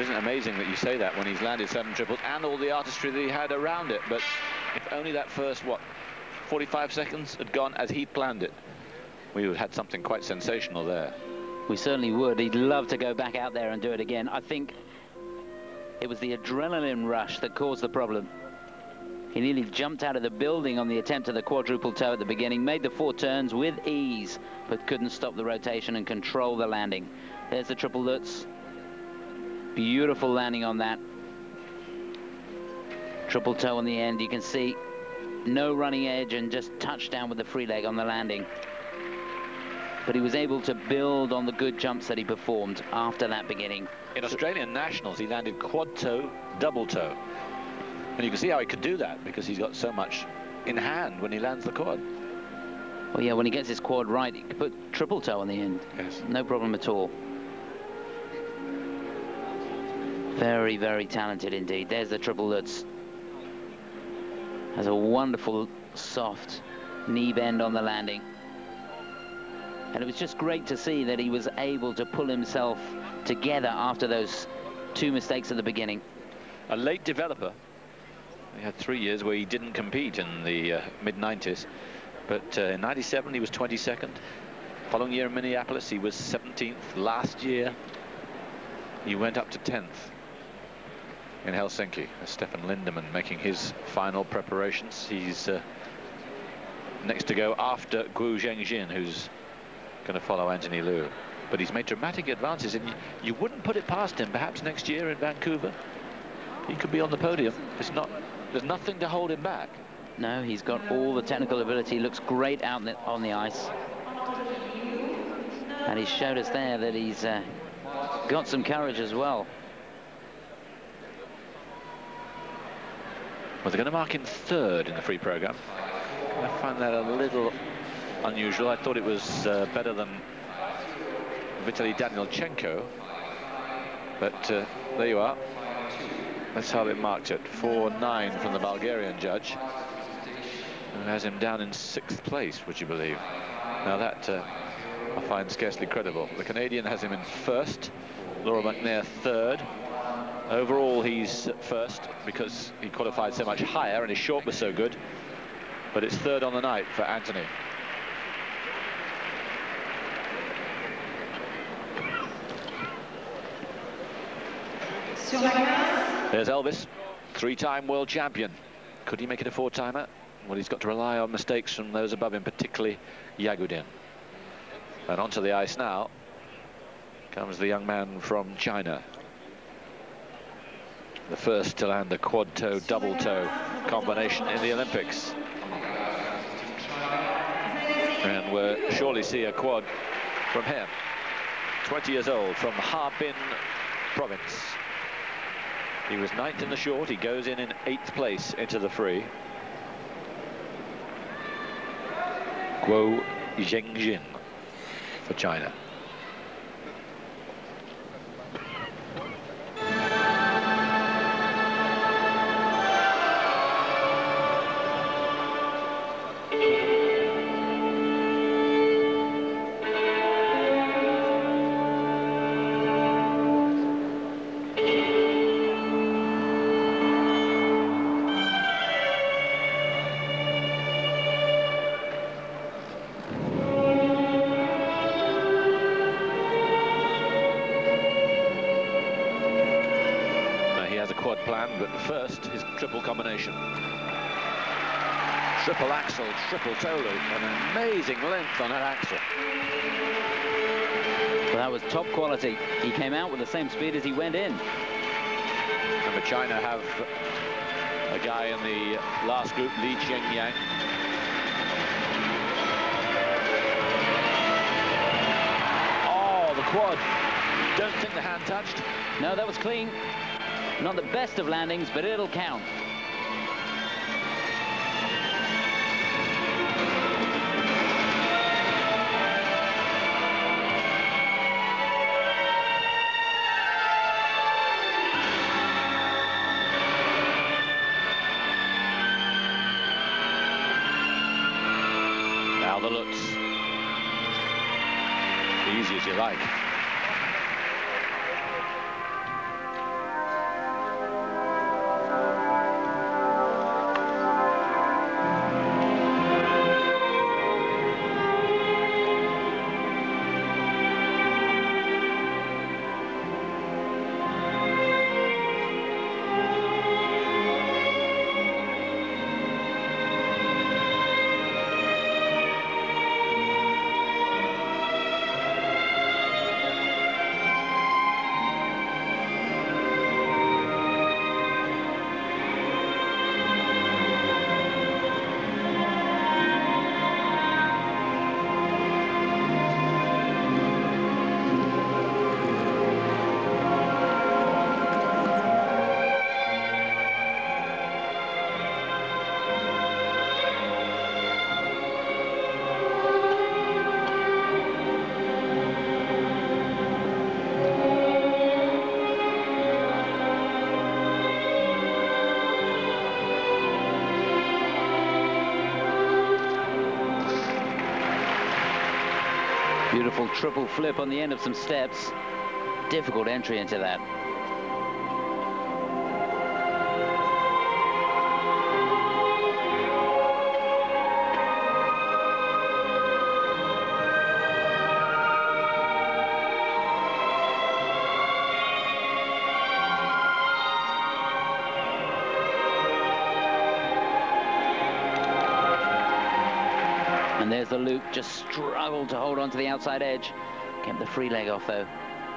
isn't it amazing that you say that when he's landed 7 triples and all the artistry that he had around it? But if only that first, what, 45 seconds had gone as he planned it, we would have had something quite sensational there. We certainly would. He'd love to go back out there and do it again. I think it was the adrenaline rush that caused the problem. He nearly jumped out of the building on the attempt at the quadruple toe at the beginning, made the 4 turns with ease, but couldn't stop the rotation and control the landing. There's the triple Lutz. Beautiful landing on that. Triple toe on the end. You can see no running edge and just touchdown with the free leg on the landing. But he was able to build on the good jumps that he performed after that beginning. In Australian Nationals, he landed quad toe, double toe. And you can see how he could do that because he's got so much in hand when he lands the quad. Well, yeah, when he gets his quad right, he can put triple toe on the end. Yes. No problem at all. Very, very talented indeed. There's the triple Lutz. Has a wonderful, soft knee bend on the landing. And it was just great to see that he was able to pull himself together after those 2 mistakes at the beginning. A late developer. He had 3 years where he didn't compete in the mid-90s. But in 97, he was 22nd. Following year in Minneapolis, he was 17th. Last year, he went up to 10th in Helsinki. Stefan Lindemann making his final preparations. He's next to go after Guo Zhengjin, who's going to follow Anthony Liu. But he's made dramatic advances, and you wouldn't put it past him. Perhaps next year in Vancouver, he could be on the podium. There's nothing to hold him back. No, he's got all the technical ability. Looks great out on the ice. And he showed us there that he's got some courage as well. Well, they're going to mark him 3rd in the free program. I find that a little unusual. I thought it was better than Vitaly Danielchenko. But there you are. That's how they marked it. 4-9 from the Bulgarian judge, who has him down in 6th place, would you believe? Now that I find scarcely credible. The Canadian has him in 1st, Laurel McNair 3rd. Overall, he's 1st because he qualified so much higher and his short was so good. But it's 3rd on the night for Anthony. There's Elvis, 3-time world champion. Could he make it a 4-timer? Well, he's got to rely on mistakes from those above him, particularly Yagudin. And onto the ice now comes the young man from China. The first to land a quad toe, double toe combination in the Olympics. And we'll surely see a quad from him. 20 years old, from Harbin province. He was 9th in the short. He goes in 8th place into the free. Guo Zhengjin for China. Triple combination. Triple axel, triple toe loop. An amazing length on that axel. Well, that was top quality. He came out with the same speed as he went in. Remember, China have a guy in the last group, Li Chengyang. Oh, the quad. Don't think the hand touched. No, that was clean. Not the best of landings, but it'll count. Now the Lutz. Easy as you like. Beautiful triple flip on the end of some steps. Difficult entry into that. And there's the loop, just struggled to hold on to the outside edge. Kept the free leg off though.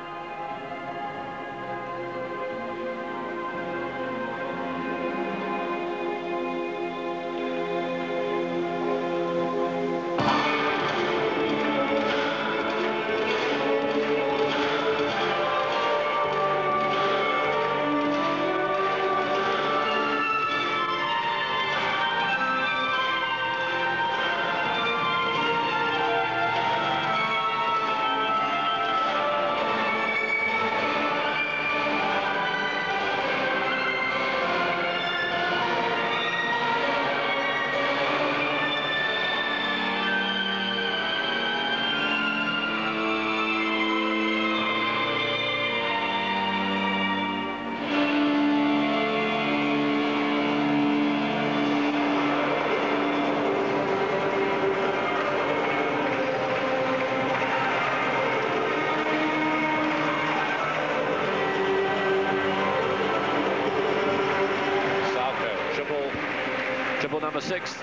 Triple number 6.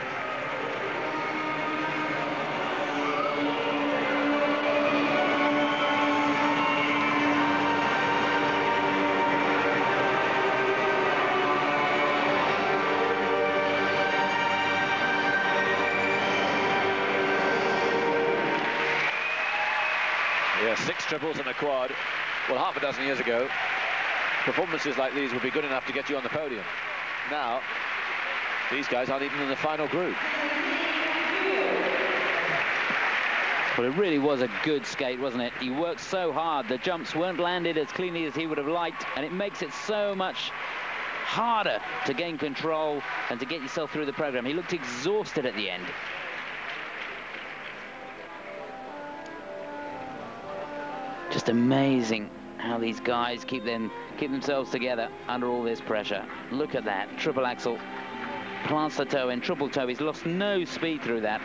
Yeah, 6 triples and a quad. Well, half a dozen years ago, performances like these would be good enough to get you on the podium. Now, these guys aren't even in the final group. Well, it really was a good skate, wasn't it? He worked so hard. The jumps weren't landed as cleanly as he would have liked, and it makes it so much harder to gain control and to get yourself through the program. He looked exhausted at the end. Just amazing how these guys keep themselves together under all this pressure. Look at that, triple axel. Plants the toe in, triple toe. He's lost no speed through that.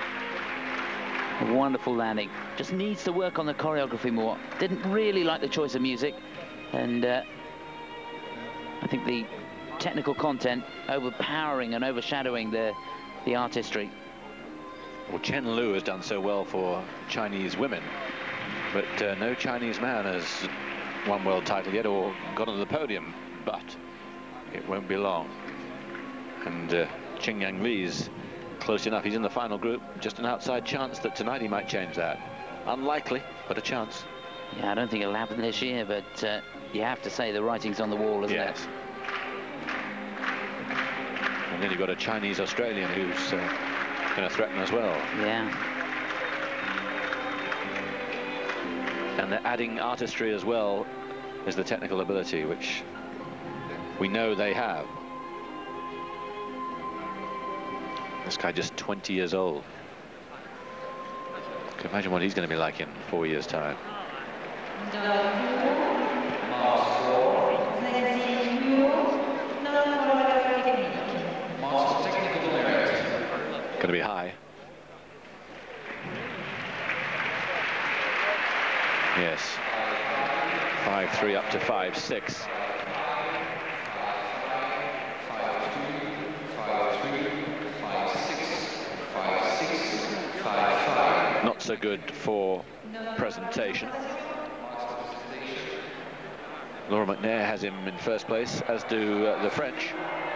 A wonderful landing. Just needs to work on the choreography more. Didn't really like the choice of music. And I think the technical content overpowering and overshadowing the artistry. Well, Chen Lu has done so well for Chinese women, but no Chinese man has won world title yet or got on the podium, but it won't be long. And Qing Yang Li's close enough. He's in the final group. Just an outside chance that tonight he might change that. Unlikely, but a chance. Yeah, I don't think it'll happen this year, but you have to say the writing's on the wall, isn't it? And then you've got a Chinese Australian who's going to threaten as well. Yeah. And they're adding artistry as well as the technical ability, which we know they have. This guy just 20 years old. Can imagine what he's going to be like in 4 years' time. Going to be high. Yes. 5-3 up to 5-6. Not so good for presentation. Laura McNair has him in first place, as do the French.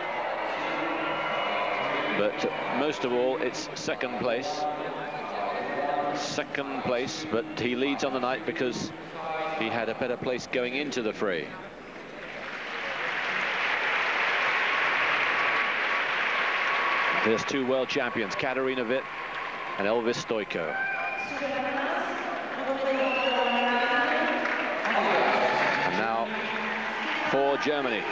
But most of all, it's second place. Second place, but he leads on the night because he had a better place going into the free. There's 2 world champions, Katarina Witt and Elvis Stojko. And now for Germany.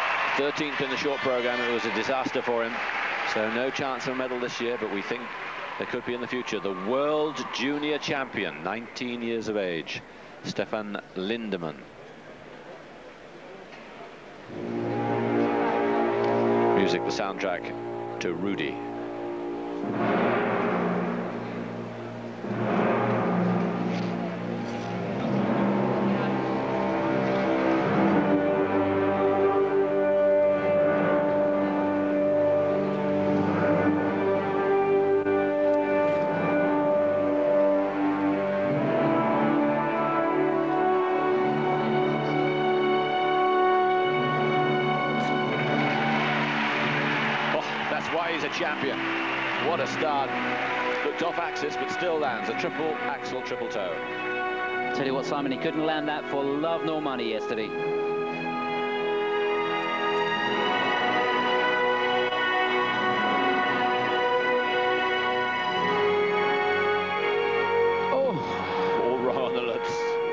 13th in the short program. It was a disaster for him. So no chance of a medal this year, but we think there could be in the future the world junior champion, 19 years of age, Stefan Lindemann. Music, the soundtrack to Rudy. Why he's a champion. What a start. Looked off axis, but still lands a triple axel, triple toe. Tell you what, Simon, he couldn't land that for love nor money yesterday. Oh, all wrong on the lips.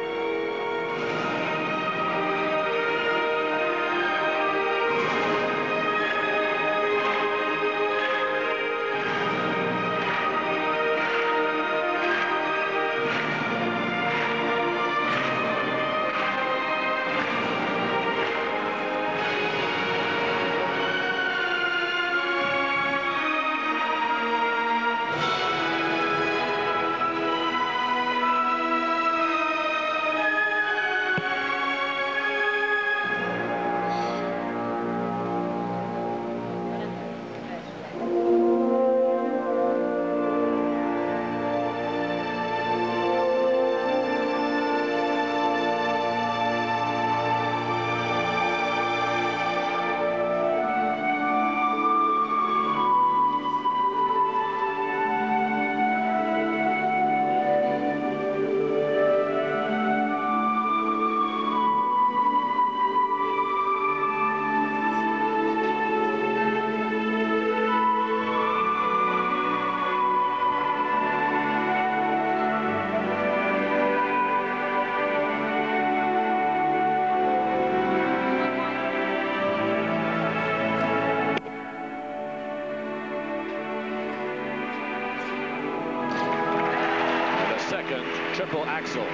Triple axel.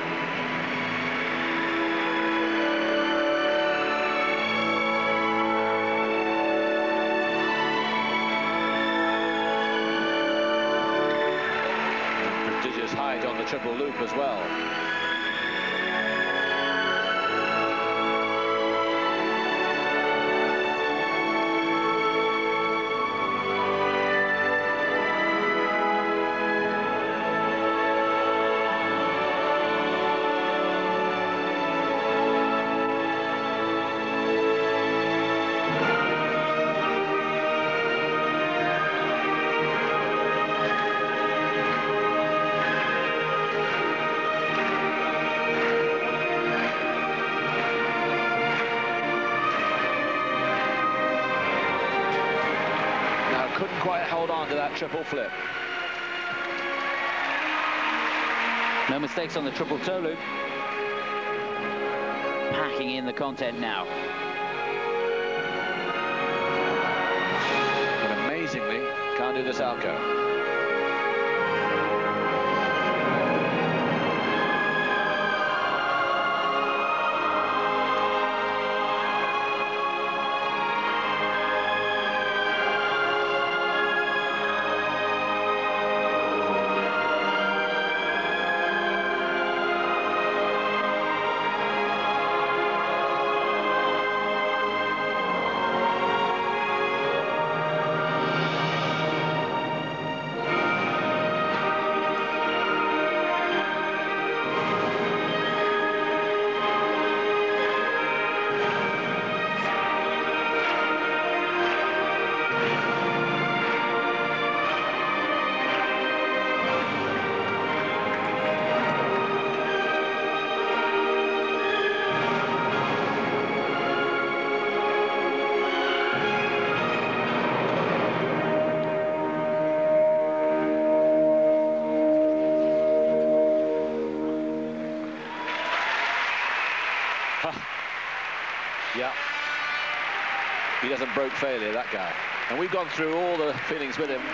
Prodigious height on the triple loop as well. Couldn't quite hold on to that triple flip. No mistakes on the triple toe loop. Packing in the content now. But amazingly, can't do the Salchow. Yeah, he doesn't broke failure, that guy. And we've gone through all the feelings with him.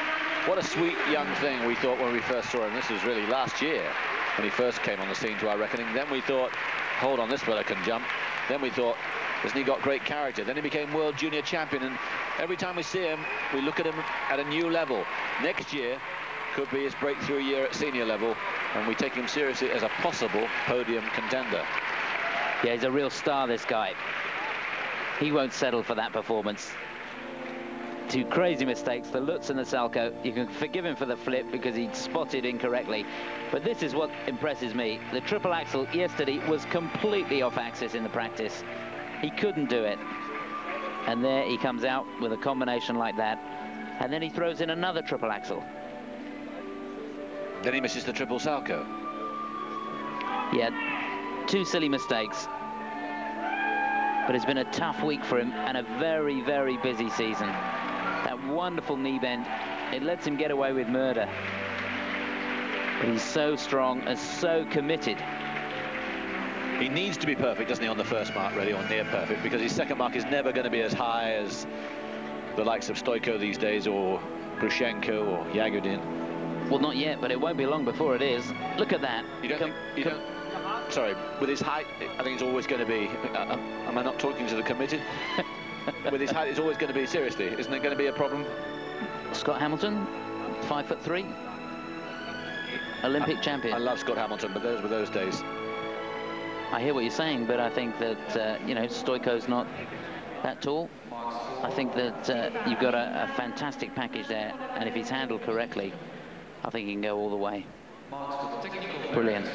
What a sweet young thing we thought when we first saw him. This was really last year when he first came on the scene, to our reckoning. Then we thought, hold on, this fella can jump. Then we thought, hasn't he got great character? Then he became world junior champion, and every time we see him, we look at him at a new level. Next year could be his breakthrough year at senior level, and we take him seriously as a possible podium contender. Yeah, he's a real star, this guy. He won't settle for that performance. 2 crazy mistakes, the Lutz and the Salchow. You can forgive him for the flip because he'd spotted incorrectly. But this is what impresses me. The triple axel yesterday was completely off axis in the practice. He couldn't do it. And there he comes out with a combination like that. And then he throws in another triple axel. Then he misses the triple Salchow. Yeah, 2 silly mistakes. But it's been a tough week for him and a very, very busy season. That wonderful knee bend, it lets him get away with murder. But he's so strong and so committed. He needs to be perfect, doesn't he, on the first mark, really, or near perfect, because his second mark is never going to be as high as the likes of Stoico these days, or Grushenko, or Yagudin. Well, not yet, but it won't be long before it is. Look at that. You don't sorry, with his height, I think it's always going to be, am I not talking to the committee? With his height, it's always going to be, seriously, isn't it going to be a problem? Scott Hamilton, 5'3", Olympic champion. I love Scott Hamilton, but those were those days. I hear what you're saying, but I think that, you know, Stoico's not that tall. I think that you've got a fantastic package there, and if he's handled correctly, I think he can go all the way. Brilliant.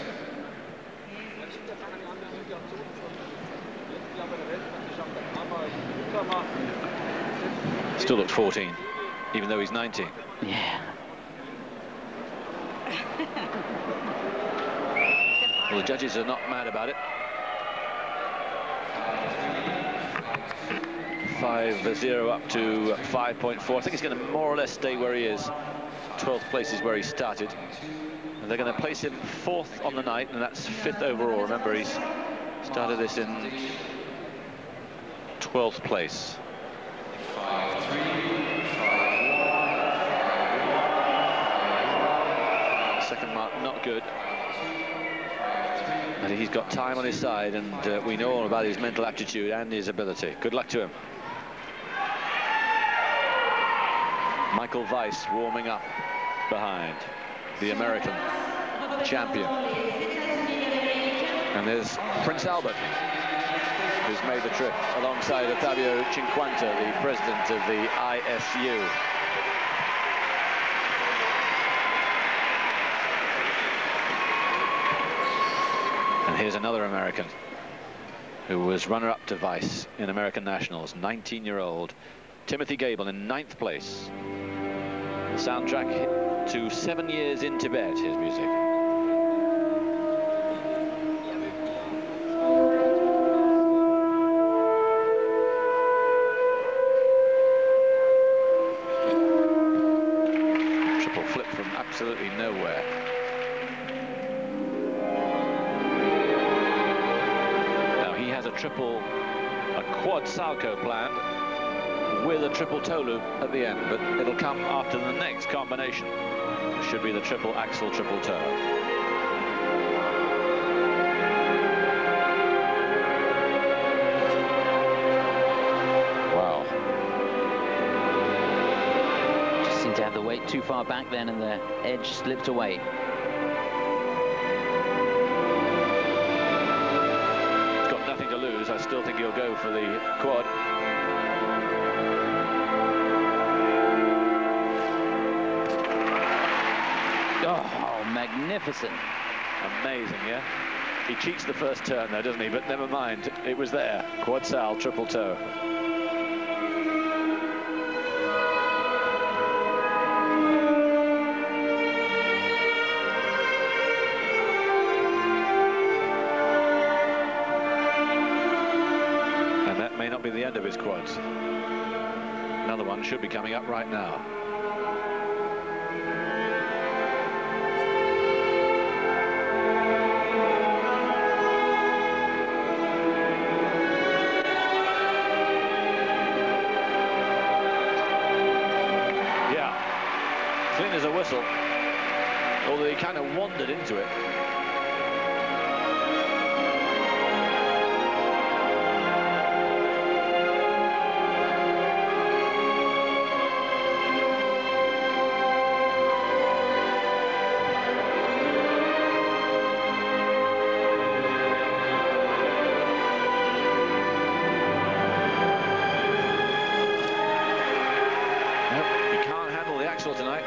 Still looks 14, even though he's 19. Yeah. Well, the judges are not mad about it. 5-0 up to 5.4. I think he's going to more or less stay where he is. 12th place is where he started. And they're going to place him 4th on the night, and that's 5th overall. Remember, he's started this in 12th place. Second mark, not good. But he's got time on his side, and we know all about his mental aptitude and his ability. Good luck to him. Michael Weiss warming up behind the American champion. And there's Prince Albert, who's made the trip alongside Ottavio Cinquanta, the president of the ISU. And here's another American who was runner-up to Weiss in American Nationals, 19-year-old Timothy Gable in 9th place. The soundtrack to 7 Years in Tibet, his music. Triple flip from absolutely nowhere. Now he has a quad Salchow planned with a triple toe loop at the end, but it'll come after the next combination. It should be the triple axel, triple toe. Wow. Just seemed to have the weight too far back then, and the edge slipped away. He's got nothing to lose. I still think he'll go for the quad. Oh, magnificent. Amazing, yeah? He cheats the first turn though, doesn't he? But never mind, it was there. Quad sal, triple toe. And that may not be the end of his quads. Another one should be coming up right now. clean as a whistle, although he kind of wandered into it. Tonight.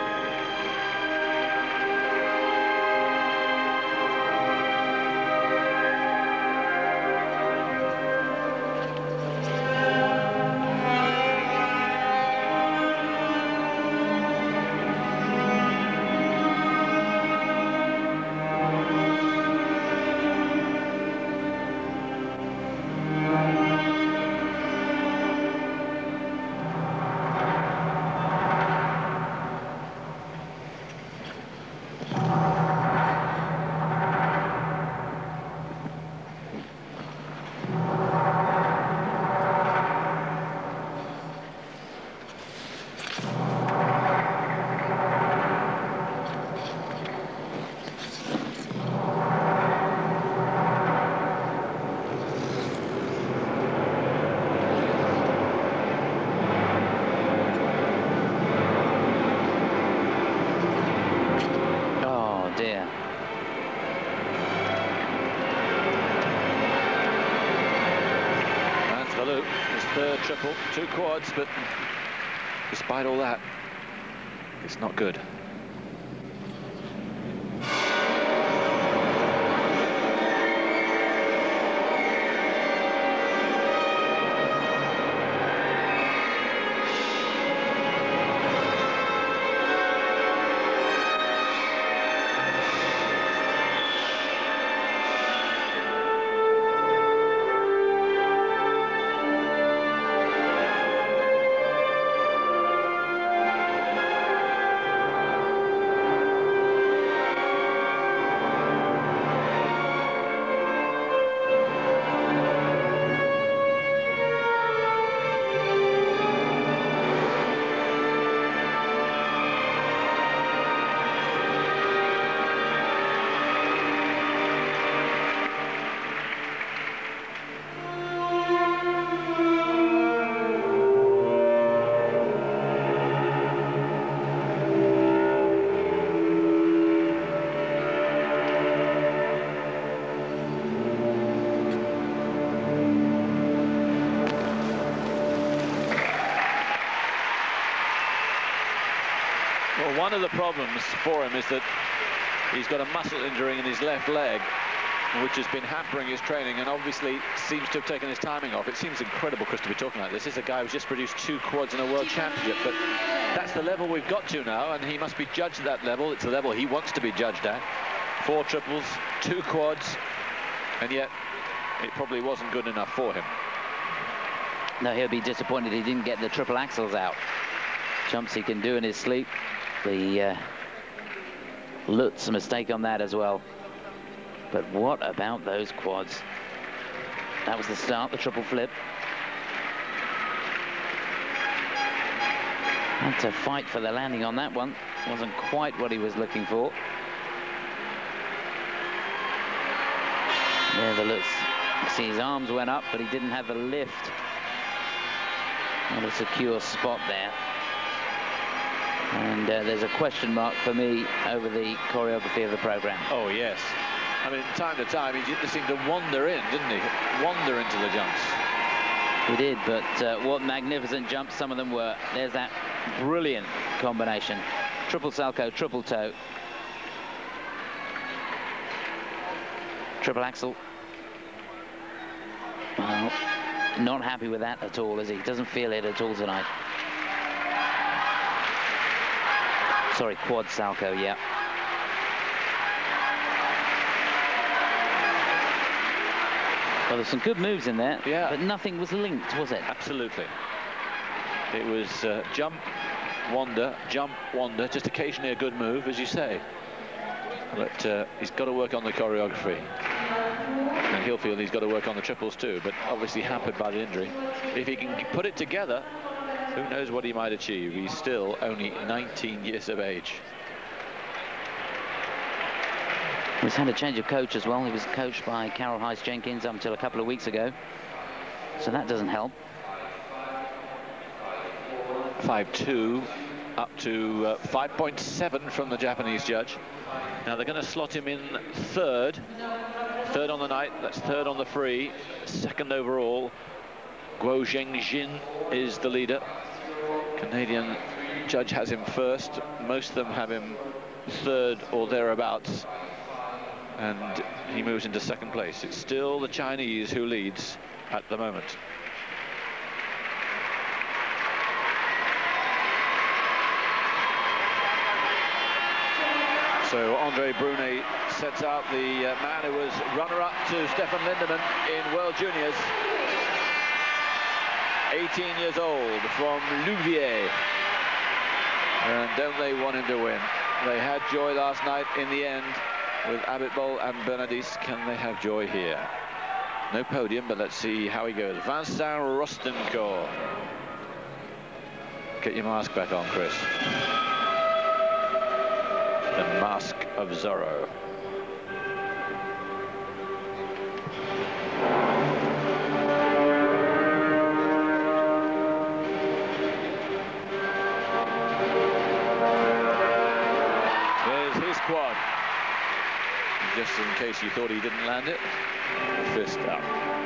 His third triple, 2 quads, but despite all that, it's not good. Well, one of the problems for him is that he's got a muscle injury in his left leg, which has been hampering his training, and obviously seems to have taken his timing off. It seems incredible, Chris, to be talking like this. This is a guy who's just produced 2 quads in a world championship, but that's the level we've got to now, and he must be judged at that level. It's the level he wants to be judged at. 4 triples, 2 quads, and yet it probably wasn't good enough for him. No, he'll be disappointed he didn't get the triple axels out. Jumps he can do in his sleep. The Lutz mistake on that as well. But what about those quads? That was the start, the triple flip. Had to fight for the landing on that one. Wasn't quite what he was looking for. There the Lutz. See, his arms went up, but he didn't have the lift. Not a secure spot there. And there's a question mark for me over the choreography of the program. Oh, yes. I mean, time to time, he just seemed to wander in, didn't he? Wander into the jumps. He did, but what magnificent jumps some of them were. There's that brilliant combination. Triple Salchow, triple toe. Triple axel. Well, not happy with that at all, is he? Doesn't feel it at all tonight. Sorry, quad Salchow, yeah. Well, there's some good moves in there, yeah, but nothing was linked, was it? Absolutely. It was jump, wander, just occasionally a good move, as you say. But he's got to work on the choreography. And he'll feel he's got to work on the triples too, but obviously hampered by the injury. If he can put it together, Who knows what he might achieve? He's still only 19 years of age. He's had a change of coach as well. He was coached by Carol Heiss-Jenkins until a couple of weeks ago, so that doesn't help. 5.2 up to 5.7 from the Japanese judge. Now they're going to slot him in third on the night. That's third on the free, second overall. Guo Zhengjin is the leader. Canadian judge has him first. Most of them have him third or thereabouts, and he moves into second place. It's still the Chinese who leads at the moment. So Andre Brunet sets out the man who was runner-up to Stefan Lindemann in World Juniors. 18 years old, from Louviers. And don't they want him to win? They had joy last night in the end with Abitbol and Bernadis. Can they have joy here? No podium, but let's see how he goes. Vincent Rostencourt. Get your mask back on, Chris. The Mask of Zorro. There's his quad. Just in case you thought he didn't land it, fist up.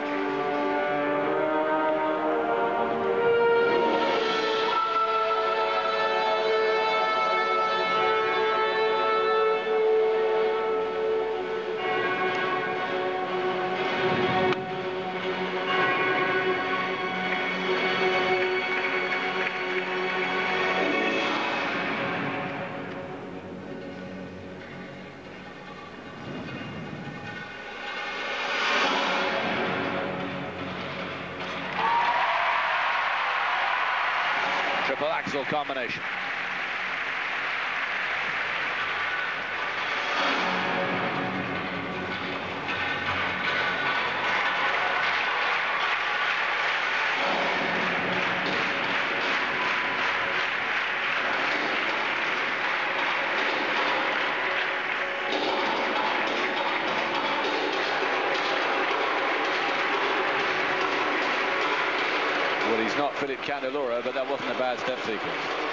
Triple axel combination. Well, he's not Philip Candelora, but that wasn't a bad step sequence.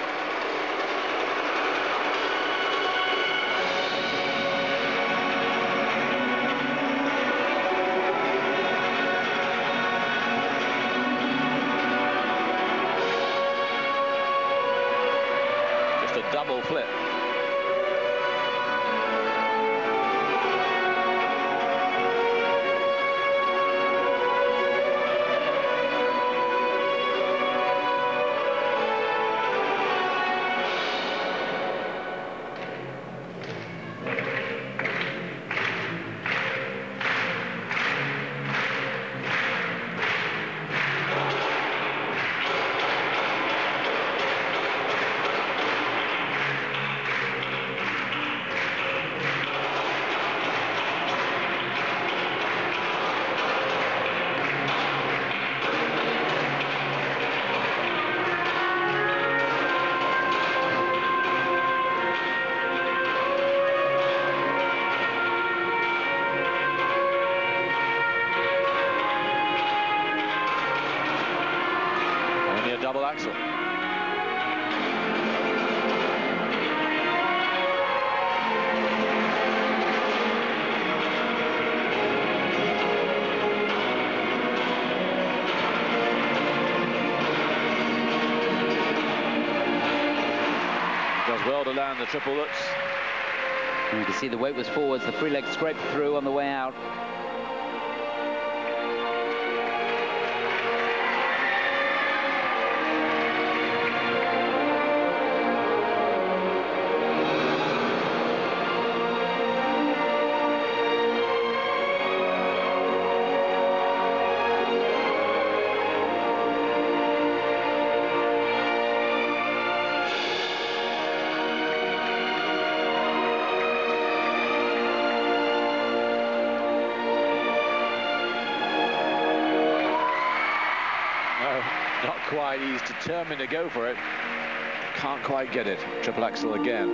Just a double flip. Double axel. Does well to land the triple lutz. You can see the weight was forwards, the free leg scraped through on the way out. right. He's determined to go for it. Can't quite get it. Triple Axel again.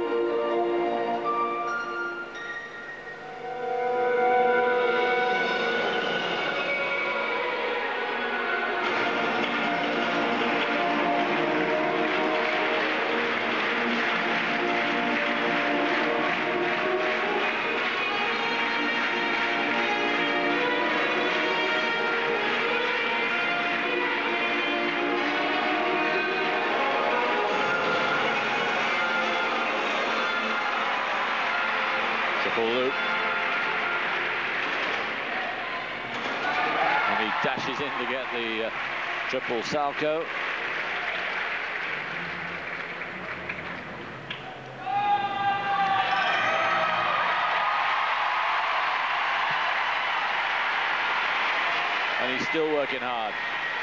Triple loop. And he dashes in to get the triple Salchow. And he's still working hard.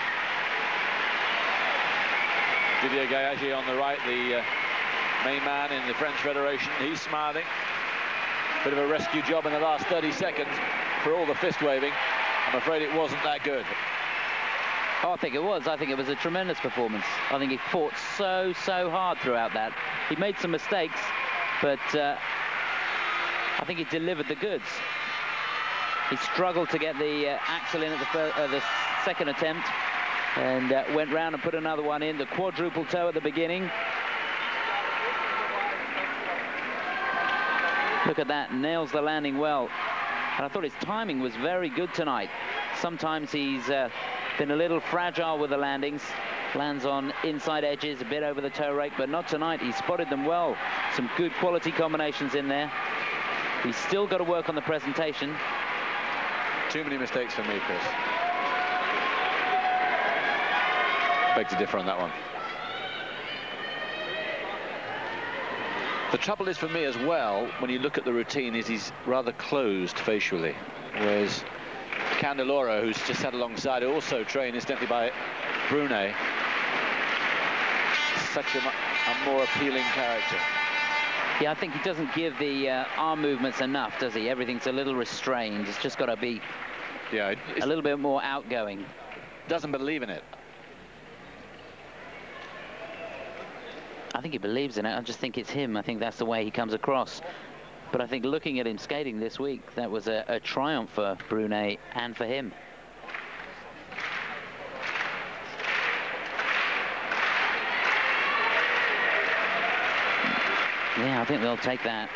Didier Gayagi on the right, the main man in the French Federation. He's smiling. Bit of a rescue job in the last 30 seconds for all the fist waving. I'm afraid it wasn't that good. Oh, I think it was. I think it was a tremendous performance. I think he fought so hard throughout that. He made some mistakes, but I think he delivered the goods. He struggled to get the axle in at the second attempt, and went round and put another one in. The quadruple toe at the beginning. Look at that, nails the landing well. And I thought his timing was very good tonight. Sometimes he's been a little fragile with the landings. Lands on inside edges, a bit over the toe rake, but not tonight. He spotted them well. Some good quality combinations in there. He's still got to work on the presentation. Too many mistakes for me, Chris. Beg to differ on that one. The trouble is for me as well, when you look at the routine, is he's rather closed facially. Whereas Candeloro, who's just sat alongside, also trained incidentally by Brunet, such a more appealing character. Yeah, I think he doesn't give the arm movements enough, does he? Everything's a little restrained. It's just got to be a little bit more outgoing. Doesn't believe in it. I think he believes in it. I just think it's him. I think that's the way he comes across. But I think looking at him skating this week, that was a triumph for Brunet and for him. Yeah, I think they'll take that.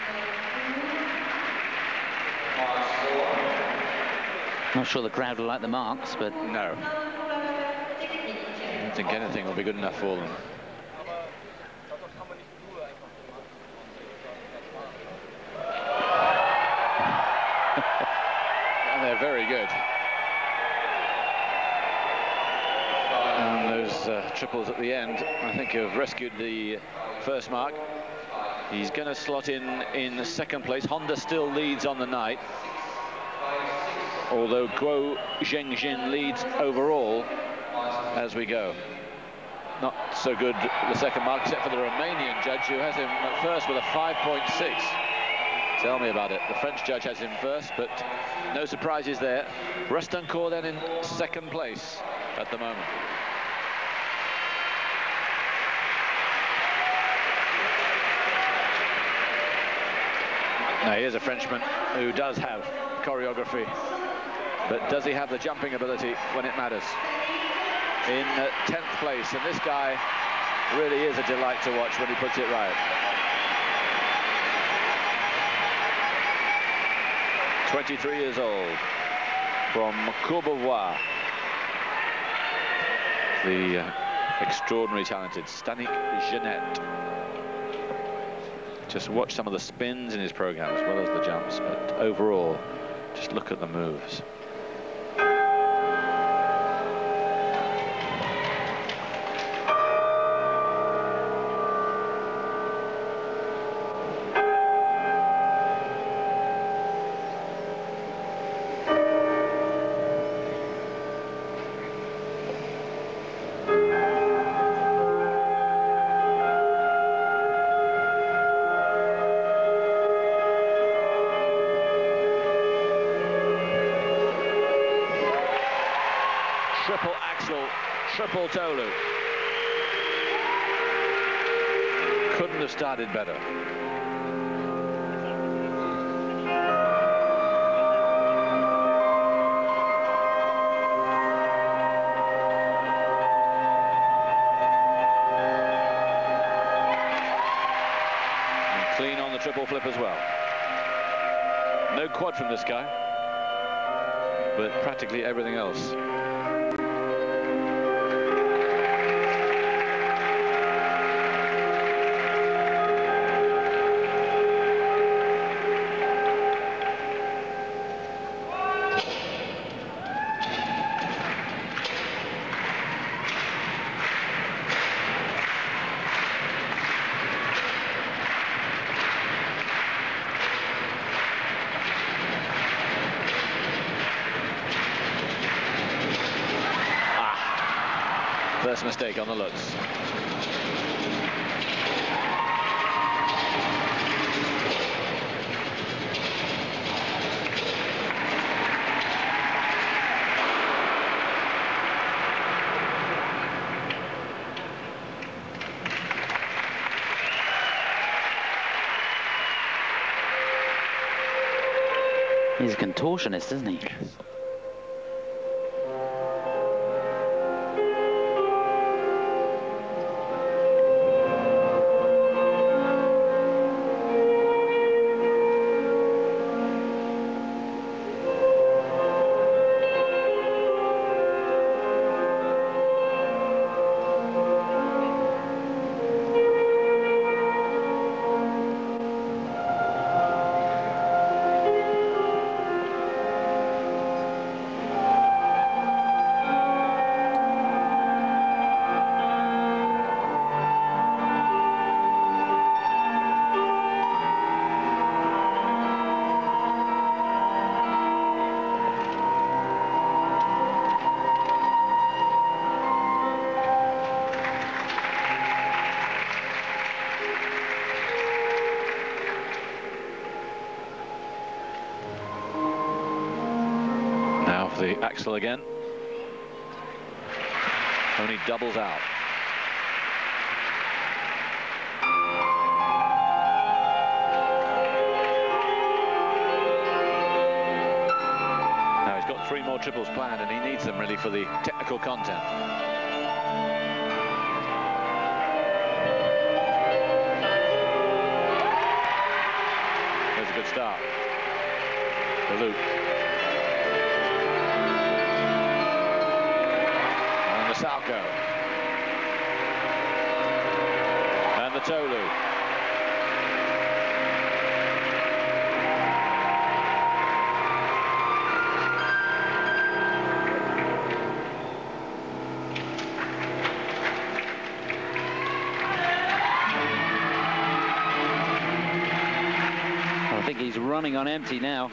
Not sure the crowd will like the marks, but... No. I don't think anything will be good enough for them. And they're very good. And those triples at the end, I think, have rescued the first mark. He's going to slot in second place. Honda still leads on the night, although Guo Zhengjin leads overall as we go. Not so good the second mark, except for the Romanian judge, who has him at first with a 5.6. Tell me about it. The French judge has him first, but no surprises there. Rustencourt then in second place at the moment. Now here's a Frenchman who does have choreography, but does he have the jumping ability when it matters? In 10th place, and this guy really is a delight to watch when he puts it right. 23 years old, from Courbevoie. The extraordinarily talented Stanik Jeanette. Just watch some of the spins in his program as well as the jumps, but overall, just look at the moves. triple toe loop. Couldn't have started better. And clean on the triple flip as well. No quad from this guy, but practically everything else. First mistake on the Lutz. He's a contortionist, isn't he? The axel again. Only doubles out. Now he's got 3 more triples planned, and he needs them really for the technical content. There's a good start. The loop. Salchow. And the toe loop. I think he's running on empty now.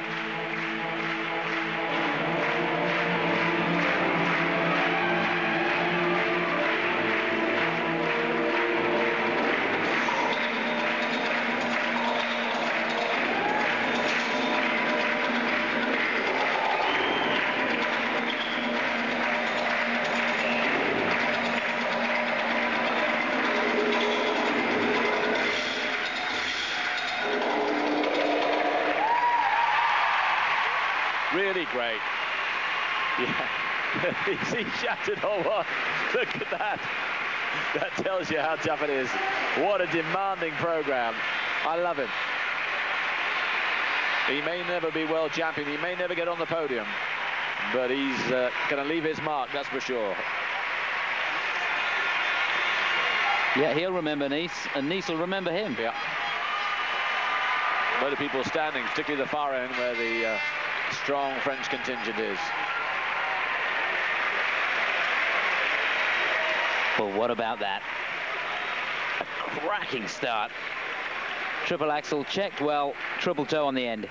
Really great. Yeah. Is he shattered or what? Look at that. That tells you how tough it is. What a demanding program. I love him. He may never be world champion. He may never get on the podium. But he's going to leave his mark, that's for sure. Yeah, he'll remember Nice, and Nice will remember him. Yeah. A lot of people standing, particularly the far end where the strong French contingent is. Well, what about that? A cracking start. Triple axel checked well, triple toe on the end.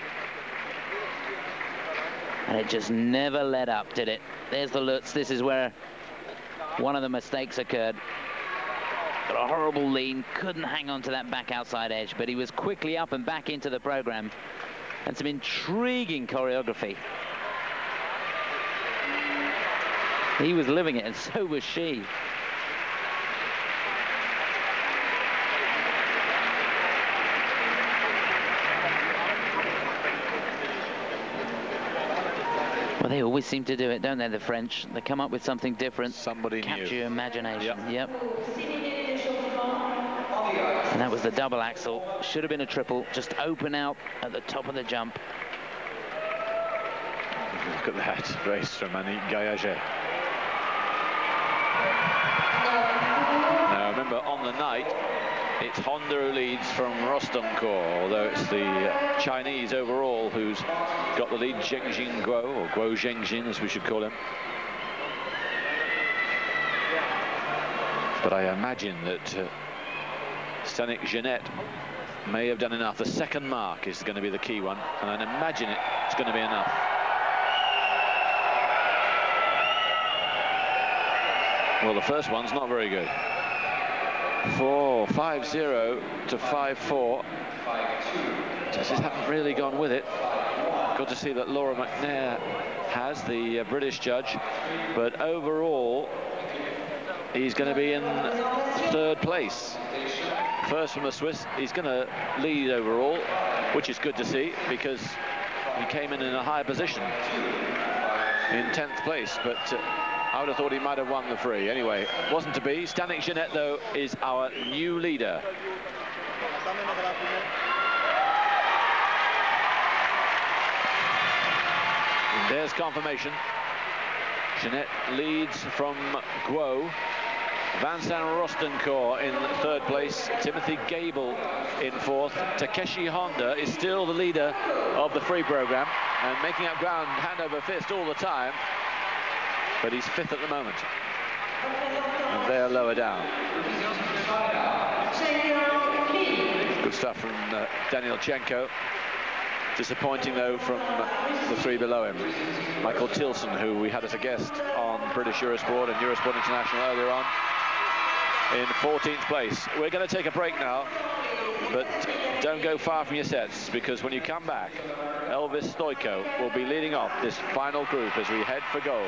And it just never let up, did it? There's the Lutz. This is where one of the mistakes occurred. Got a horrible lean, couldn't hang on to that back outside edge, but he was quickly up and back into the program. And some intriguing choreography. He was living it, and so was she. Well, they always seem to do it, don't they, the French? They come up with something different. Somebody capture new. your imagination. Yep. And that was the double axel. Should have been a triple. Just open out at the top of the jump. Look at that race from Annick Gaillaget. Now remember, on the night, it's Honda who leads from Rostenkoor, although it's the Chinese overall who's got the lead, Zhengjin Guo, or Guo Zhengjin as we should call him. But I imagine that Stanek Jeanette may have done enough. The second mark is going to be the key one, and I imagine it's going to be enough. Well, the first one's not very good. 5-0 to 5-4. Judges haven't really gone with it. Good to see that Laura McNair has, the British judge, but overall he's going to be in third place. First from the Swiss, he's going to lead overall, which is good to see because he came in a high position in 10th place, but I would have thought he might have won the free. Anyway, wasn't to be. Stanek Jeanette, though, is our new leader. And there's confirmation. Jeanette leads from Guo. Vincent Rostenkoor in third place. Timothy Gable in fourth. Takeshi Honda is still the leader of the free program and making up ground hand over fist all the time. But he's fifth at the moment. And they're lower down. Good stuff from Danielchenko. Disappointing, though, from the three below him. Michael Tilson, who we had as a guest on British Eurosport and Eurosport International earlier on, in 14th place. We're going to take a break now, but don't go far from your sets, because when you come back, Elvis Stojko will be leading off this final group as we head for goal.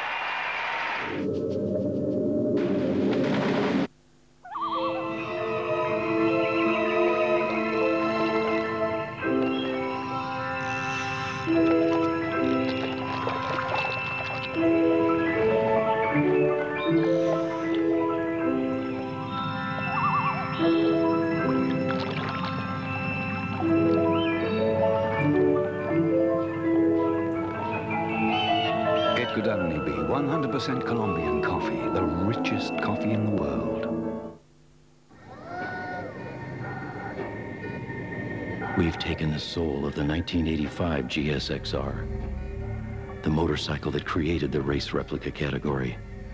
It could only be 100% Colombian coffee, the richest coffee in the world. We've taken the soul of the 1985 GSXR, the motorcycle that created the race replica category,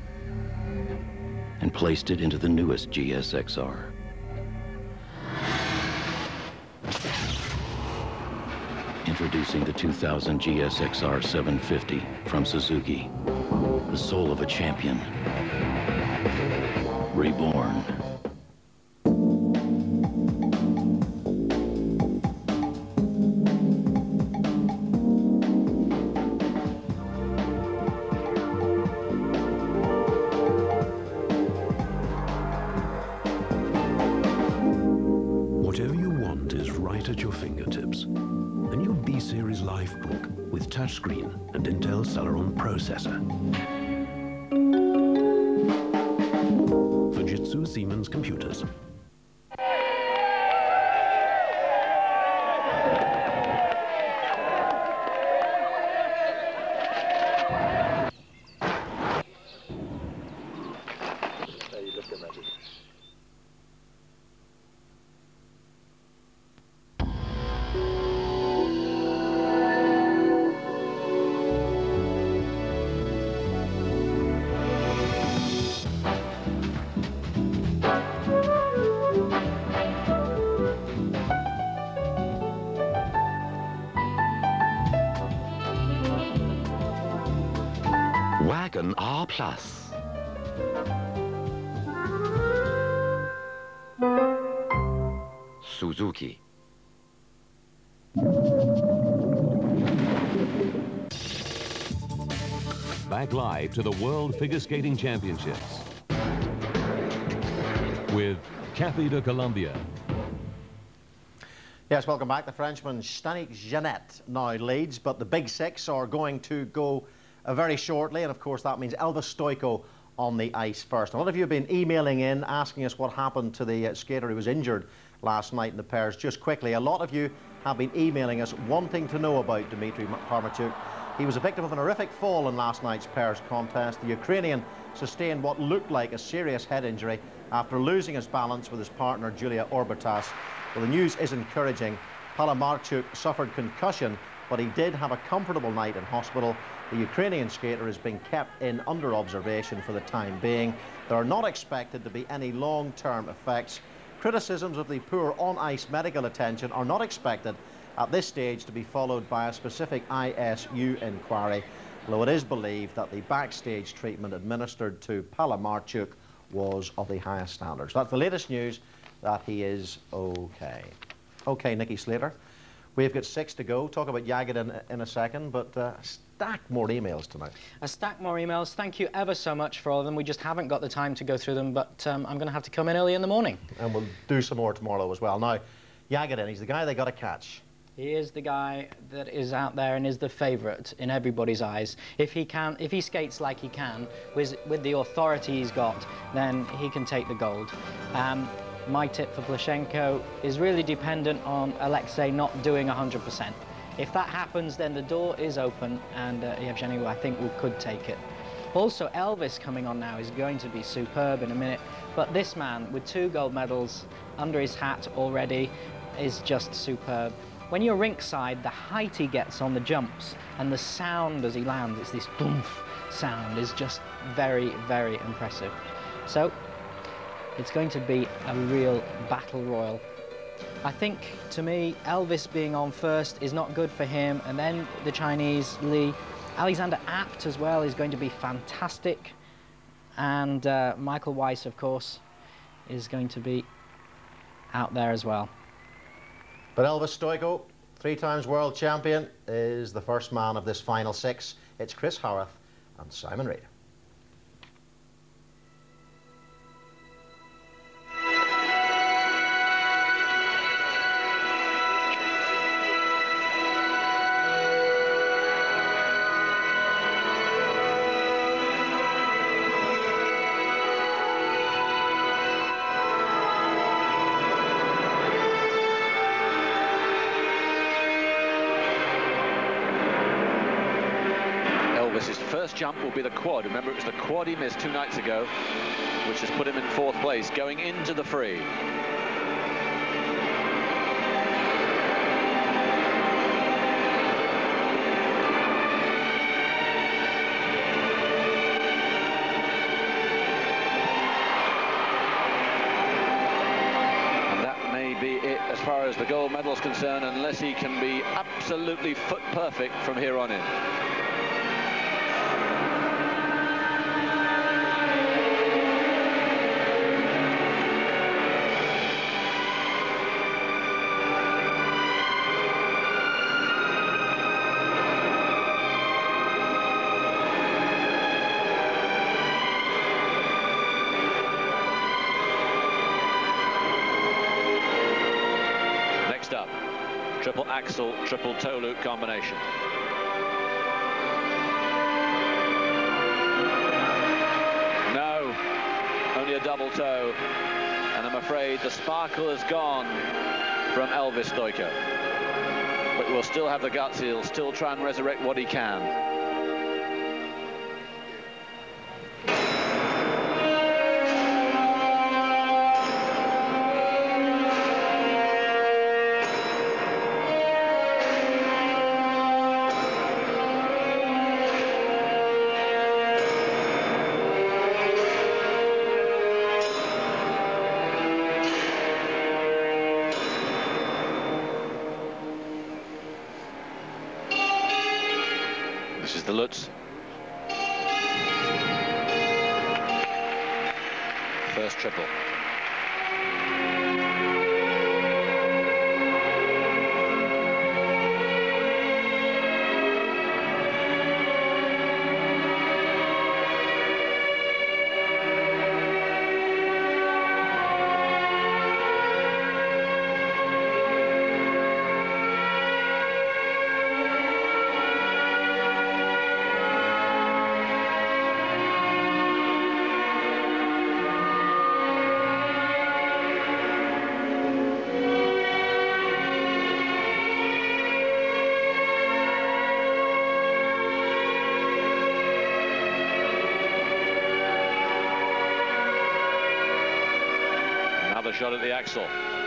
and placed it into the newest GSXR. Introducing the 2000 GSXR 750 from Suzuki, the soul of a champion, reborn. Whatever you want is right at your fingertips. The new B-Series Lifebook with touchscreen and Intel Celeron processor. Fujitsu Siemens computers. Wagon R+. Suzuki. back live to the World Figure Skating Championships with Cathy de Colombia. Yes, welcome back. The Frenchman Stanik Jeannet now leads, but the big six are going to go very shortly, and of course that means Elvis Stojko on the ice first. A lot of you have been emailing in asking us what happened to the skater who was injured last night in the pairs. Just quickly, a lot of you have been emailing us wanting to know about Dmitry Kharmatchuk. He was a victim of an horrific fall in last night's pairs contest. The Ukrainian sustained what looked like a serious head injury after losing his balance with his partner Julia Orbitas. Well, the news is encouraging. Palamarchuk suffered concussion, but he did have a comfortable night in hospital. The Ukrainian skater is being kept in under observation for the time being. There are not expected to be any long-term effects. Criticisms of the poor on-ice medical attention are not expected at this stage to be followed by a specific ISU inquiry, although it is believed that the backstage treatment administered to Palamarchuk was of the highest standards. That's the latest news, that he is okay. Okay, Nikki Slater, we've got 6 to go. Talk about Yagodin in a second, but stack more emails tonight. A stack more emails. Thank you ever so much for all of them. We just haven't got the time to go through them, but I'm going to have to come in early in the morning. And we'll do some more tomorrow as well. Now, Yagodin, he's the guy they got to catch. He is the guy that is out there and is the favourite in everybody's eyes. If he skates like he can, with the authority he's got, then he can take the gold. My tip for Plushenko is really dependent on Alexei not doing 100%. If that happens, then the door is open, and Yevgeny, I think, could take it. Also, Elvis coming on now is going to be superb in a minute, but this man, with 2 gold medals under his hat already, is just superb. When you're rinkside, the height he gets on the jumps and the sound as he lands, it's this boomf sound, is just very, very impressive. So, it's going to be a real battle royal. I think, to me, Elvis being on first is not good for him, and then the Chinese, Li. Alexander Apt as well is going to be fantastic, and Michael Weiss, of course, is going to be out there as well. But Elvis Stojko, 3 times world champion, is the first man of this final 6. It's Chris Howarth and Simon Reid. His first jump will be the quad. Remember, it was the quad he missed 2 nights ago, which has put him in 4th place, going into the free. And that may be it as far as the gold medal is concerned, unless he can be absolutely foot perfect from here on in. Up, triple axel, triple toe loop combination. No, only a double toe, and I'm afraid the sparkle is gone from Elvis Stojko. But we'll still have the guts, he'll still try and resurrect what he can. This is the Lutz. First triple. shot at the axle.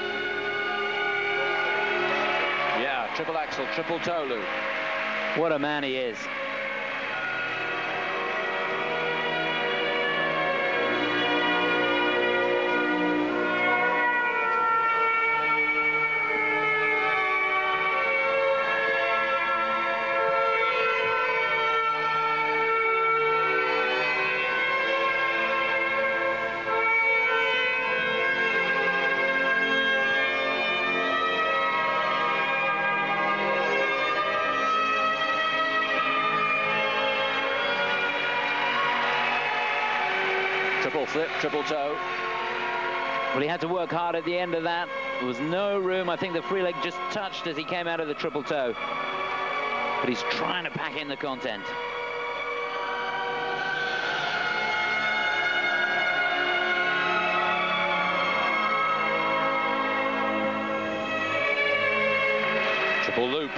Yeah, triple axle, triple toe loop. What a man he is. Triple flip, triple toe. Well, he had to work hard at the end of that. There was no room. I think the free leg just touched as he came out of the triple toe. But he's trying to pack in the content. Triple loop.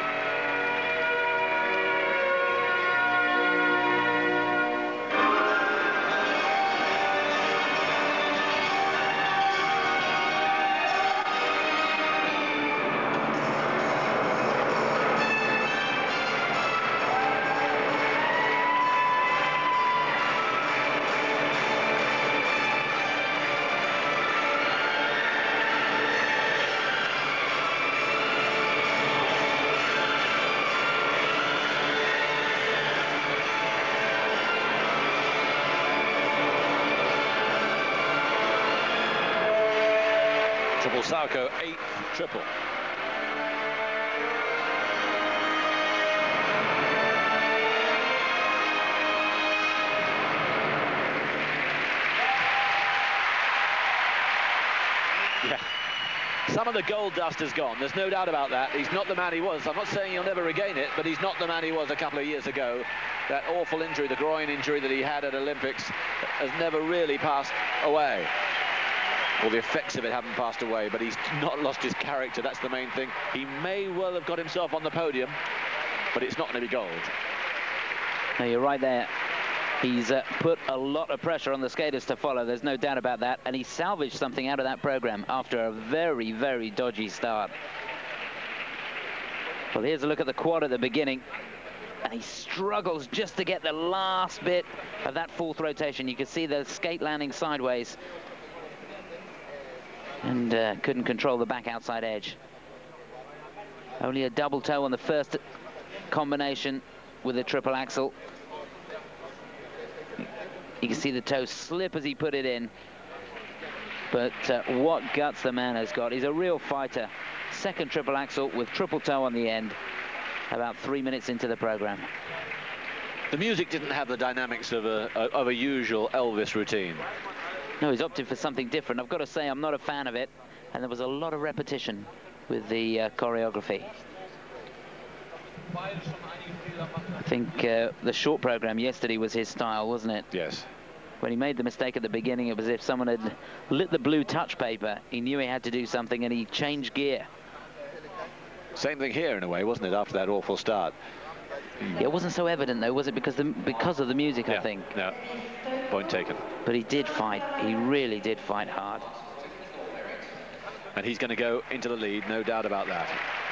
Triple Salchow, 8th triple. Yeah. Some of the gold dust is gone. There's no doubt about that. He's not the man he was. I'm not saying he'll never regain it, but he's not the man he was a couple of years ago. That awful injury, the groin injury that he had at Olympics, has never really passed away. Well, the effects of it haven't passed away, but he's not lost his character. That's the main thing. He may well have got himself on the podium, but it's not going to be gold. No, you're right there. He's put a lot of pressure on the skaters to follow. There's no doubt about that. And he salvaged something out of that program after a very, very dodgy start. Well, here's a look at the quad at the beginning. And he struggles just to get the last bit of that fourth rotation. You can see the skate landing sideways. And couldn't control the back outside edge. Only a double toe on the first combination with a triple axle. You can see the toe slip as he put it in. But what guts the man has got. He's a real fighter. Second triple axle with triple toe on the end. About 3 minutes into the program. The music didn't have the dynamics of a usual Elvis routine. No, he's opted for something different. I've got to say, I'm not a fan of it. And there was a lot of repetition with the choreography. I think the short program yesterday was his style, wasn't it? Yes. When he made the mistake at the beginning, it was as if someone had lit the blue touch paper. He knew he had to do something, and he changed gear. Same thing here, in a way, wasn't it, after that awful start? Yeah, it wasn't so evident, though, was it? Because of the music, yeah, I think. No, point taken. But he did fight. He really did fight hard. And he's going to go into the lead, no doubt about that.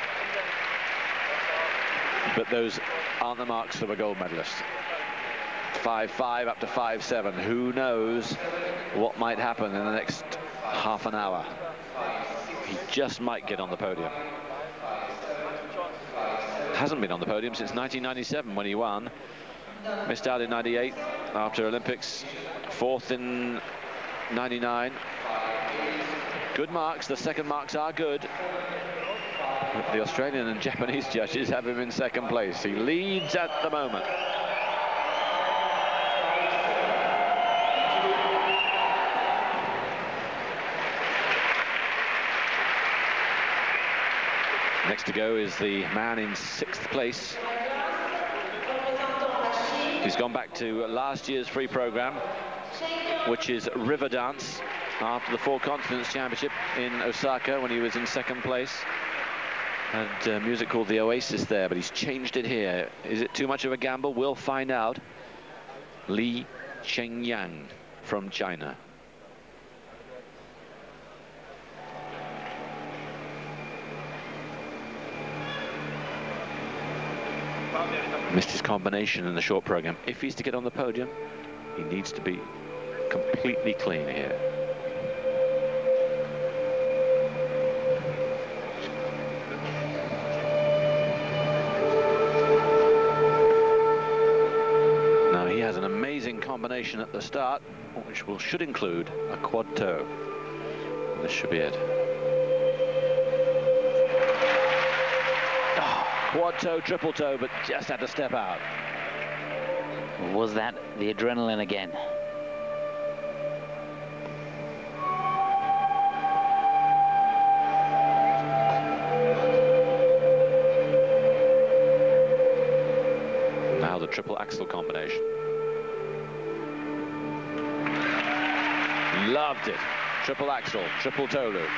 But those aren't the marks of a gold medalist. 5.5 up to 5.7. Who knows what might happen in the next half an hour? He just might get on the podium. Hasn't been on the podium since 1997 when he won. Missed out in 98 after Olympics. Fourth in 99. Good marks. The second marks are good. But the Australian and Japanese judges have him in second place. He leads at the moment. Next to go is the man in 6th place. He's gone back to last year's free program, which is River Dance, after the Four Continents Championship in Osaka when he was in 2nd place. And music called the Oasis there, but he's changed it here. Is it too much of a gamble? We'll find out. Li Chengyang from China. Missed his combination in the short program. If he's to get on the podium, he needs to be completely clean here. Now he has an amazing combination at the start, which should include a quad toe. This should be it. Quad toe, triple toe, but just had to step out. Was that the adrenaline again? Now the triple axel combination. Loved it. Triple axel, triple toe loop.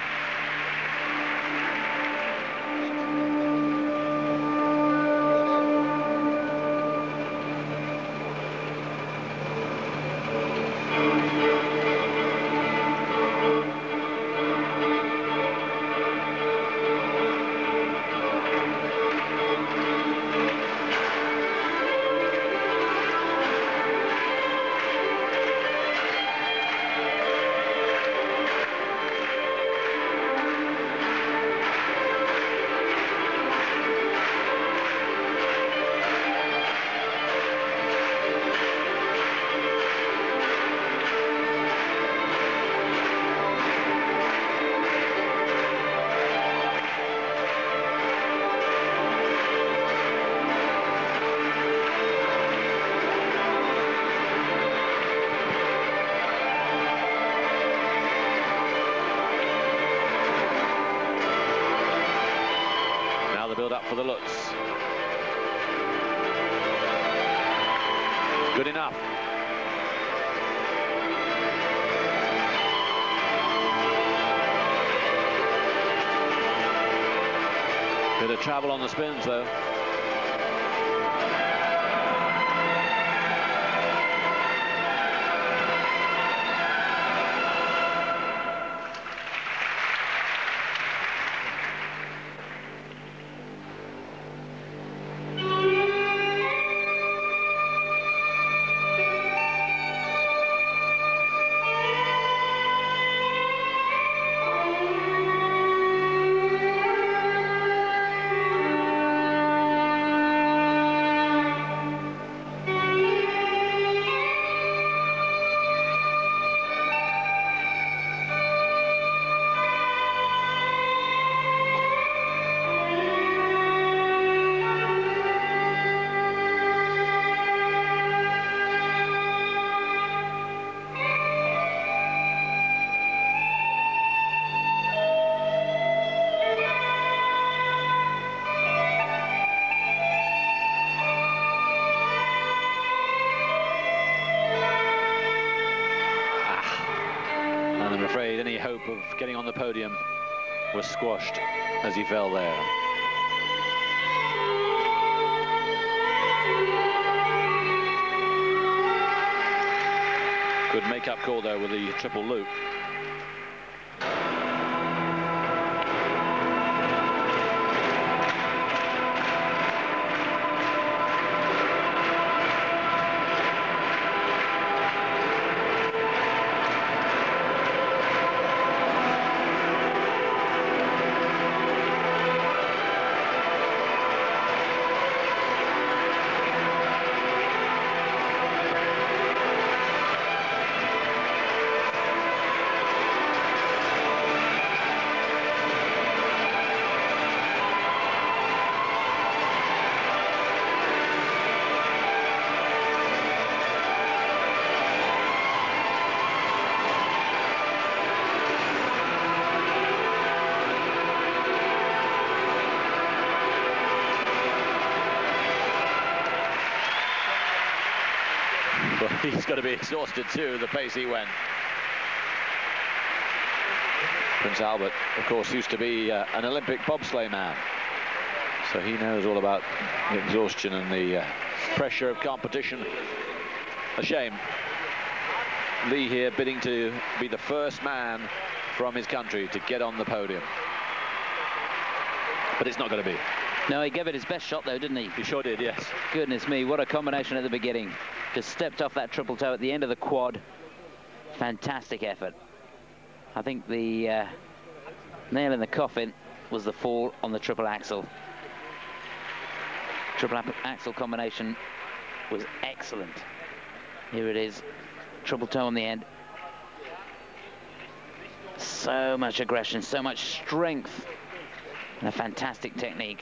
Build up for the Lutz. Good enough. Bit of travel on the spins though. I'm afraid any hope of getting on the podium was squashed as he fell there. Good make-up call there with the triple loop. Well, he's got to be exhausted too, the pace he went. Prince Albert, of course, used to be an Olympic bobsleigh man, so he knows all about the exhaustion and the pressure of competition. A shame. Lee here bidding to be the first man from his country to get on the podium, but it's not going to be. No, he gave it his best shot, though, didn't he? He sure did, yes. Goodness me, what a combination at the beginning. Just stepped off that triple toe at the end of the quad. Fantastic effort. I think the nail in the coffin was the fall on the triple axel. Triple axel combination was excellent. Here it is, triple toe on the end. So much aggression, so much strength, and a fantastic technique.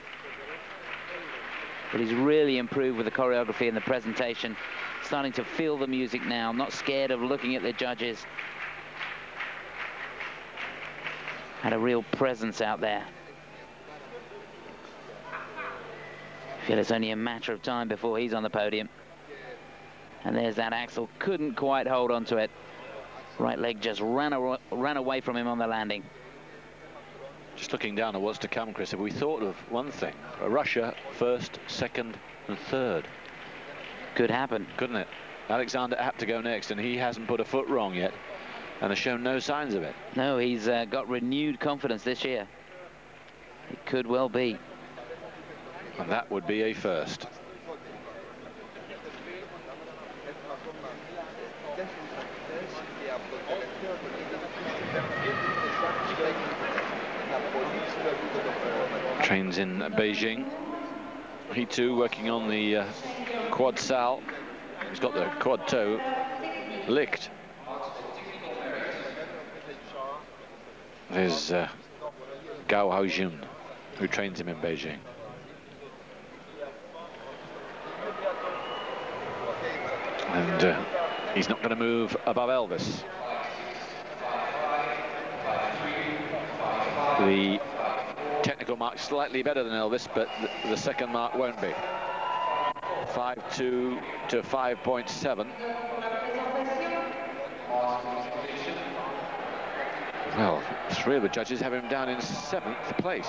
But he's really improved with the choreography and the presentation, starting to feel the music now, not scared of looking at the judges. Had a real presence out there. I feel it's only a matter of time before he's on the podium. And there's that axel, couldn't quite hold on to it. Right leg just ran away from him on the landing. Just looking down at what's to come, Chris, if we thought of one thing, Russia first, second and third. Could happen. Couldn't it? Alexander Abt to go next, and he hasn't put a foot wrong yet and has shown no signs of it. No, he's got renewed confidence this year. It could well be. And that would be a first. Trains in Beijing. He too working on the quad sal. He's got the quad toe licked. There's Gao Haojun, who trains him in Beijing. And he's not going to move above Elvis. The technical mark slightly better than Elvis, but the second mark won't be. 5.2 to 5.7. Well, three of the judges have him down in 7th place.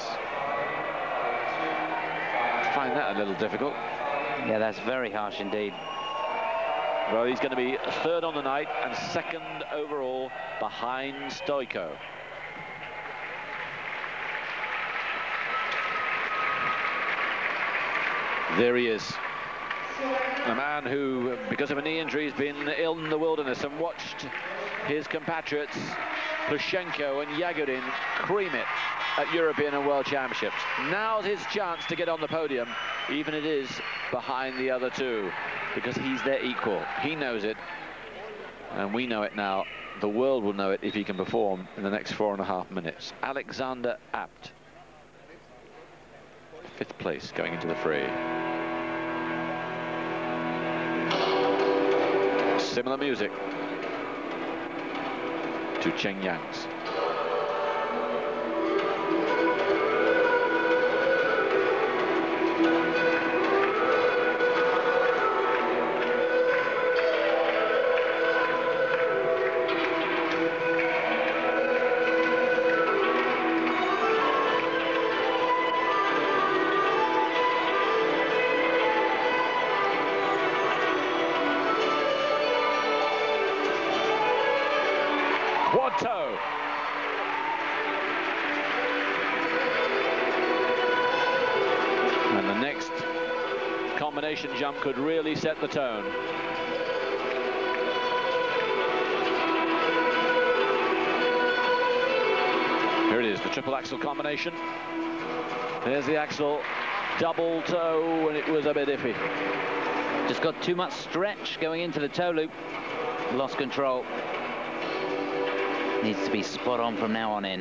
I find that a little difficult. Yeah, that's very harsh indeed. Well, he's going to be third on the night and second overall behind Stoico. There he is. A man who, because of a knee injury, has been ill in the wilderness and watched his compatriots, Plushenko and Yagodin, cream it at European and World Championships. Now's his chance to get on the podium, even it is behind the other two, because he's their equal. He knows it, and we know it now. The world will know it if he can perform in the next 4.5 minutes. Alexander Abt, 5th place going into the free. Similar music to Chen Yang's. Quad toe. And the next combination jump could really set the tone. Here it is, the triple axel combination. There's the axel, double toe, and it was a bit iffy. Just got too much stretch going into the toe loop. Lost control. Needs to be spot on from now on in.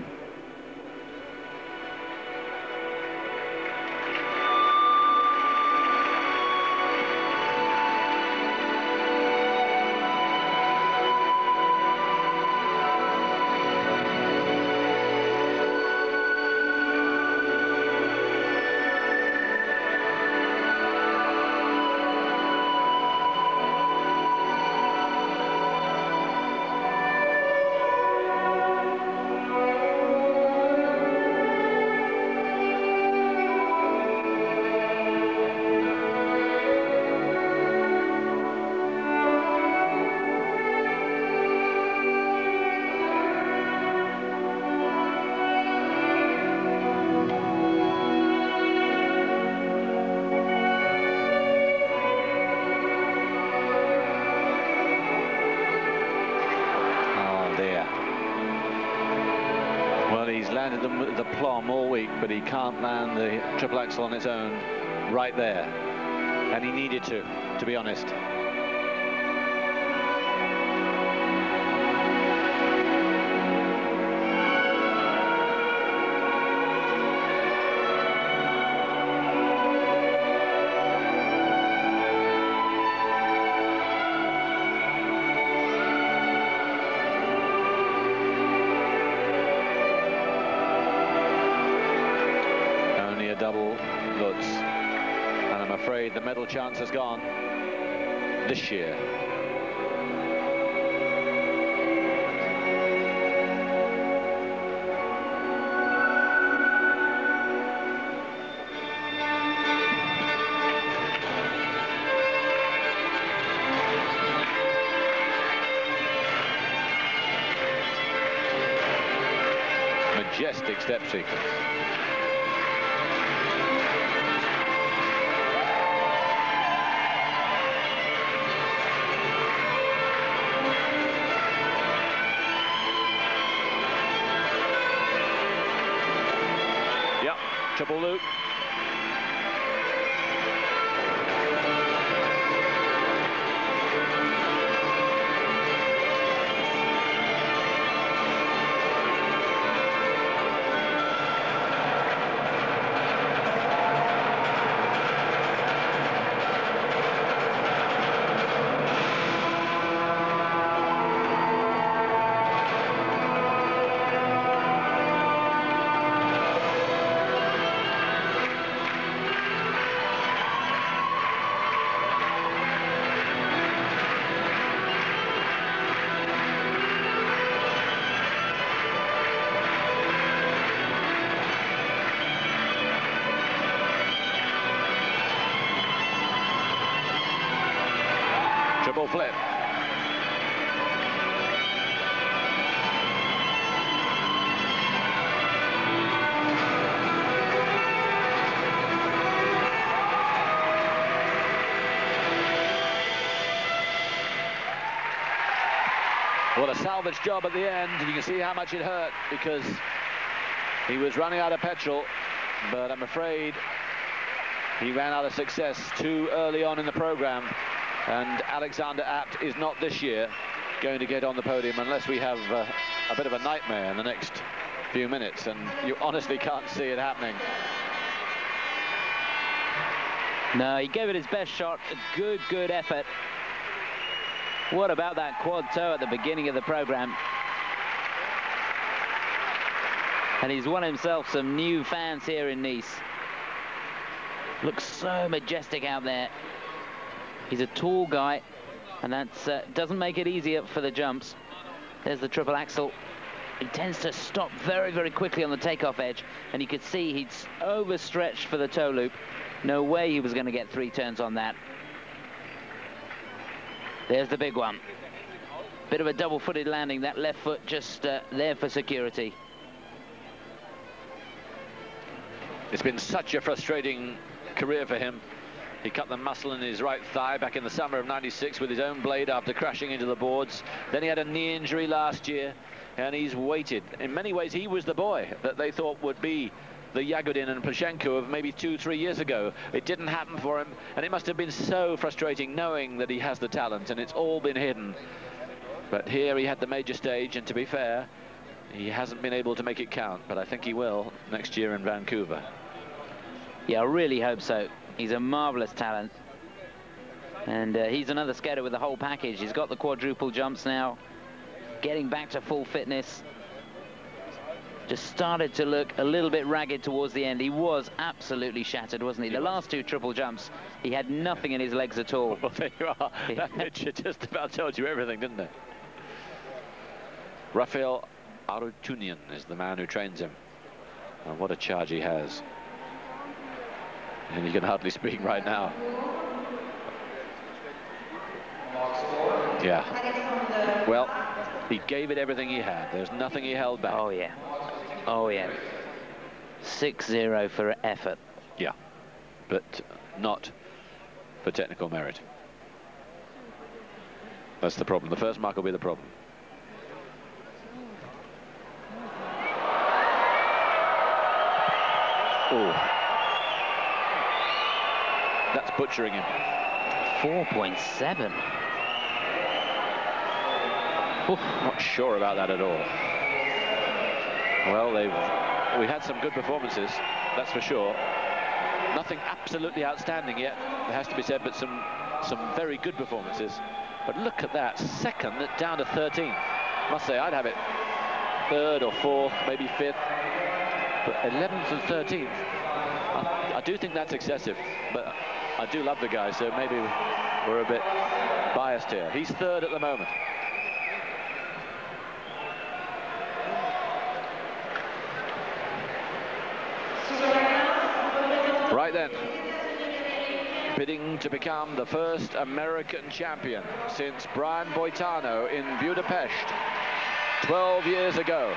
them with the plum all week, but he can't land the triple axel on its own right there. And he needed to be honest. Double Lutz, and I'm afraid the medal chance has gone this year. Majestic step sequence. Triple loop. Triple flip. What a salvage job at the end, and you can see how much it hurt because he was running out of petrol, but I'm afraid he ran out of success too early on in the program. And Alexander Abt is not this year going to get on the podium unless we have a bit of a nightmare in the next few minutes, and you honestly can't see it happening. No, he gave it his best shot. A good effort. What about that quad toe at the beginning of the program? And he's won himself some new fans here in Nice. Looks so majestic out there. He's a tall guy, and that doesn't make it easier for the jumps. There's the triple axel. He tends to stop very quickly on the takeoff edge, and you could see he'd overstretched for the toe loop. No way he was going to get 3 turns on that. There's the big one. Bit of a double-footed landing, that left foot just there for security. It's been such a frustrating career for him. He cut the muscle in his right thigh back in the summer of '96 with his own blade after crashing into the boards. Then he had a knee injury last year, and he's waited. In many ways, he was the boy that they thought would be the Yagodin and Plushenko of maybe 2-3 years ago. It didn't happen for him, and it must have been so frustrating knowing that he has the talent, and it's all been hidden. But here he had the major stage, and to be fair, he hasn't been able to make it count, but I think he will next year in Vancouver. Yeah, I really hope so. He's a marvelous talent, and he's another skater with the whole package. He's got the quadruple jumps now, getting back to full fitness. Just started to look a little bit ragged towards the end. He was absolutely shattered, wasn't he? The last 2 triple jumps, he had nothing in his legs at all. Well, there you are. That picture just about told you everything, didn't it? Rafael Arutunian is the man who trains him. And what a charge he has. And he can hardly speak right now. Yeah. Well, he gave it everything he had. There's nothing he held back. Oh, yeah. Oh, yeah. 6-0 for effort. Yeah. But not for technical merit. That's the problem. The first mark will be the problem. Oh, that's butchering him. 4.7. Not sure about that at all. Well, we had some good performances, that's for sure. Nothing absolutely outstanding yet, it has to be said, but some very good performances. But look at that, second down to 13. Must say, I'd have it third or fourth, maybe fifth, but 11th and 13th. I do think that's excessive, but I do love the guy, so maybe we're a bit biased here. He's third at the moment. Right then, bidding to become the first American champion since Brian Boitano in Budapest 12 years ago.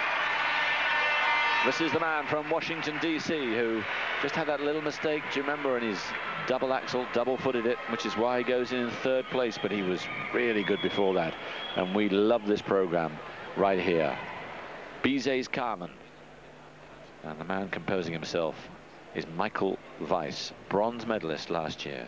This is the man from Washington, D.C., who just had that little mistake, do you remember, in his double axel, double-footed it, which is why he goes in third place, but he was really good before that. And we love this program right here. Bizet's Carmen. And the man composing himself is Michael Weiss, bronze medalist last year.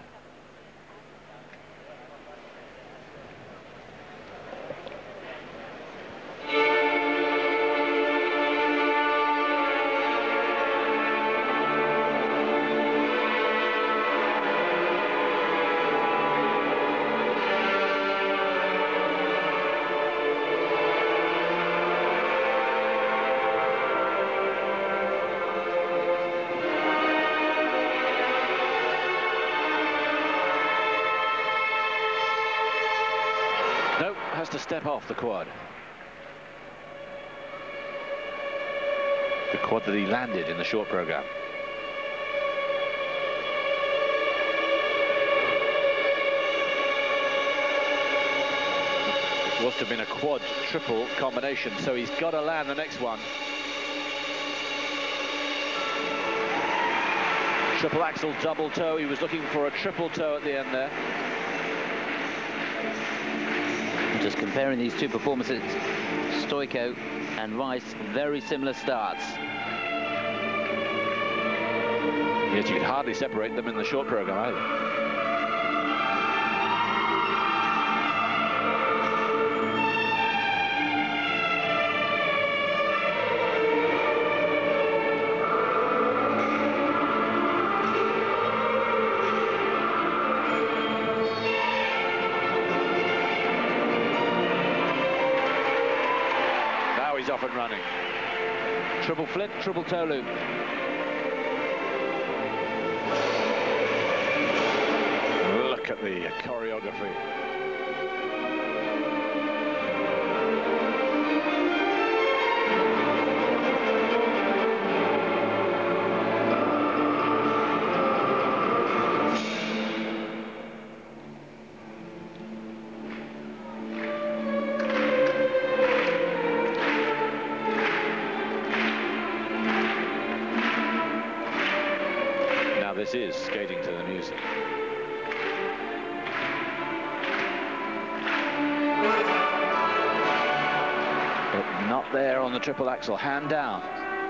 Has to step off the quad. The quad that he landed in the short program. It was to have been a quad triple combination, so he's got to land the next one. Triple axel, double toe. He was looking for a triple toe at the end there. Just comparing these two performances, Stoico and Weiss, very similar starts. Yes, you could hardly separate them in the short program either. Off and running. Triple flip, triple toe loop. Look at the choreography. This is skating to the music. But not there on the triple axel, hand down.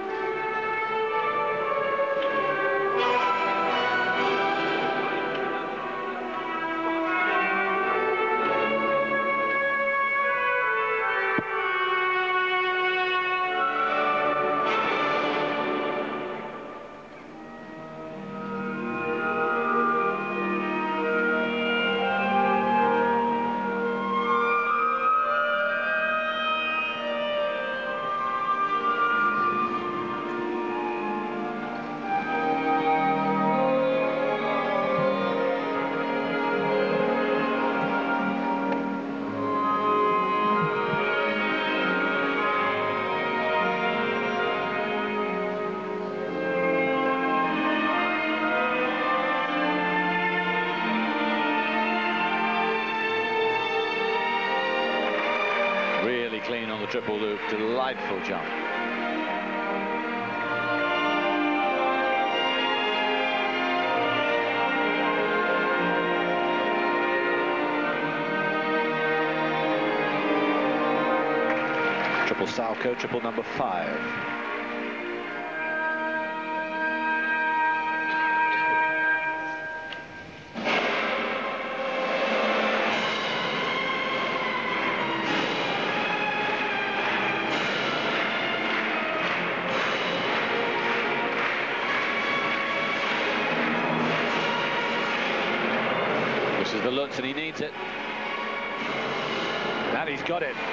Clean on the triple loop, delightful jump. Triple Salchow, triple number 5. the Lutz, and he needs it. And he's got it.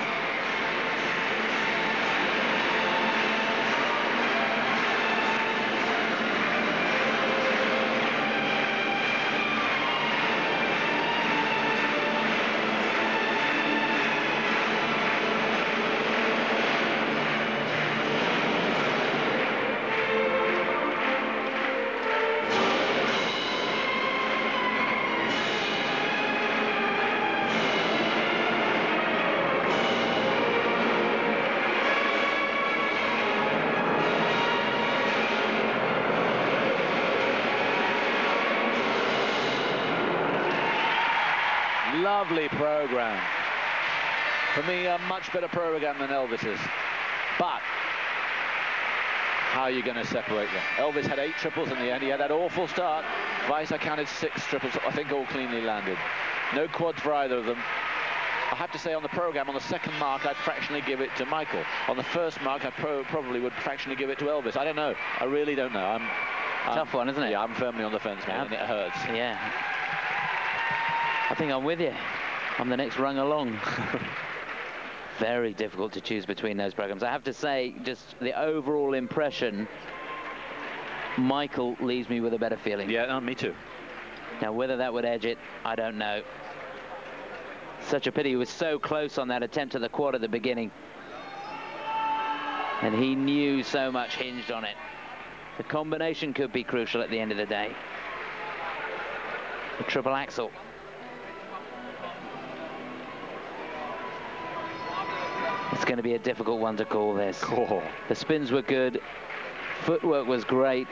Lovely program. For me, a much better program than Elvis's. But how are you going to separate them? Elvis had 8 triples in the end. He had that awful start. Weiss, I counted 6 triples, I think all cleanly landed. No quads for either of them. I have to say, on the program, on the second mark, I'd fractionally give it to Michael. On the first mark, I probably would fractionally give it to Elvis. I don't know. I really don't know. Tough one, isn't it? Yeah, I'm firmly on the fence, man, and it hurts. Yeah. I think I'm with you. I'm the next rung along. Very difficult to choose between those programs. I have to say, just the overall impression, Michael leaves me with a better feeling. Yeah, no, me too. Now, whether that would edge it, I don't know. Such a pity. He was so close on that attempt at the quad at the beginning. And he knew so much hinged on it. The combination could be crucial at the end of the day. The triple axel. It's going to be a difficult one to call this. Cool. The spins were good. Footwork was great.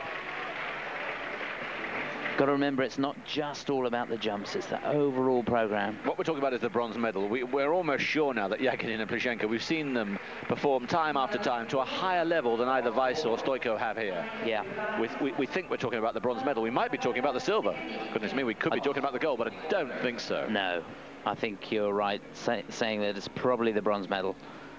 Got to remember, it's not just all about the jumps, it's the overall program. What we're talking about is the bronze medal. We're almost sure now that Yakutin and Plushenko, we've seen them perform time after time to a higher level than either Weiss or Stoico have here. Yeah. We think we're talking about the bronze medal. We might be talking about the silver. Goodness me, we could be talking about the gold, but I don't think so. No, I think you're right saying that it's probably the bronze medal.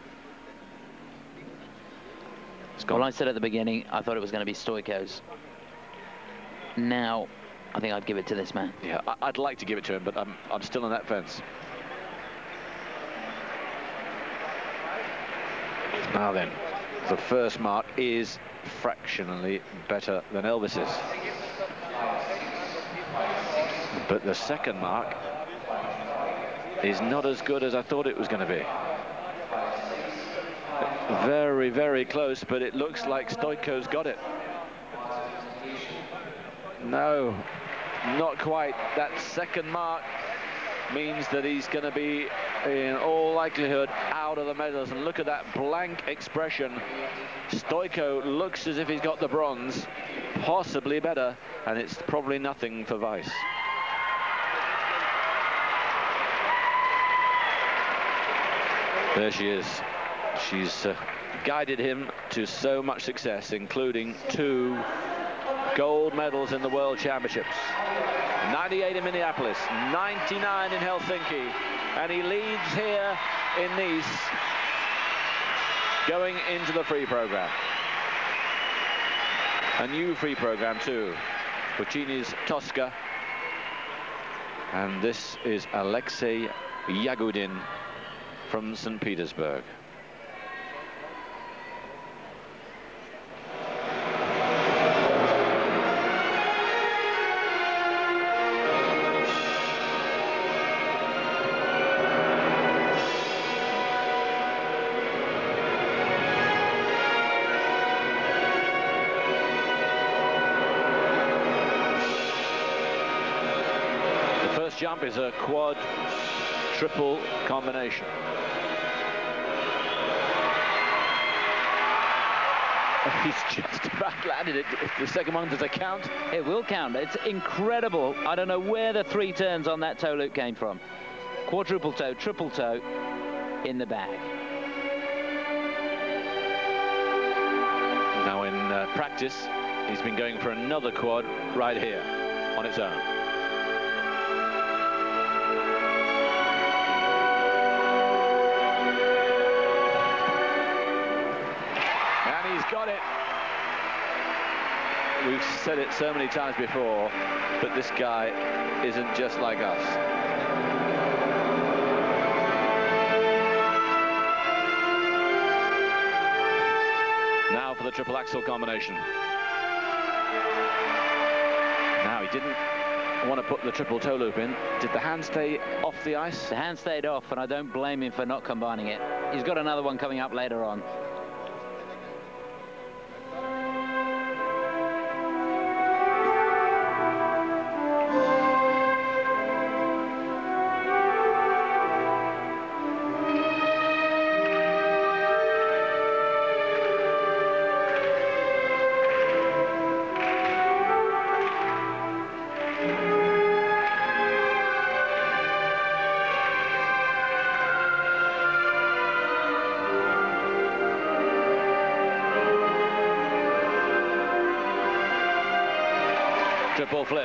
Well, I said at the beginning, I thought it was going to be Stoico's. Now, I think I'd give it to this man. Yeah, I'd like to give it to him, but I'm still on that fence. Now then, the first mark is fractionally better than Elvis's. But the second mark is not as good as I thought it was going to be. Very, very close, but it looks like Stoico's got it. No, not quite. That second mark means that he's going to be, in all likelihood, out of the medals. And look at that blank expression. Stoico looks as if he's got the bronze, possibly better, and it's probably nothing for Weiss. There she is. She's guided him to so much success, including 2 gold medals in the World Championships. 98 in Minneapolis, 99 in Helsinki, and he leads here in Nice, going into the free program. A new free program too, Puccini's Tosca, and this is Alexei Yagudin from St. Petersburg. Jump is a quad triple combination. He's just about landed it. If the second one, does it count? It will count. It's incredible. I don't know where the 3 turns on that toe loop came from. Quadruple toe, triple toe in the bag. Now in practice, he's been going for another quad right here on its own. Got it. We've said it so many times before, but this guy isn't just like us. Now for the triple axel combination. Now he didn't want to put the triple toe loop in. Did the hand stay off the ice? The hand stayed off, and I don't blame him for not combining it. He's got another one coming up later on. Triple flip.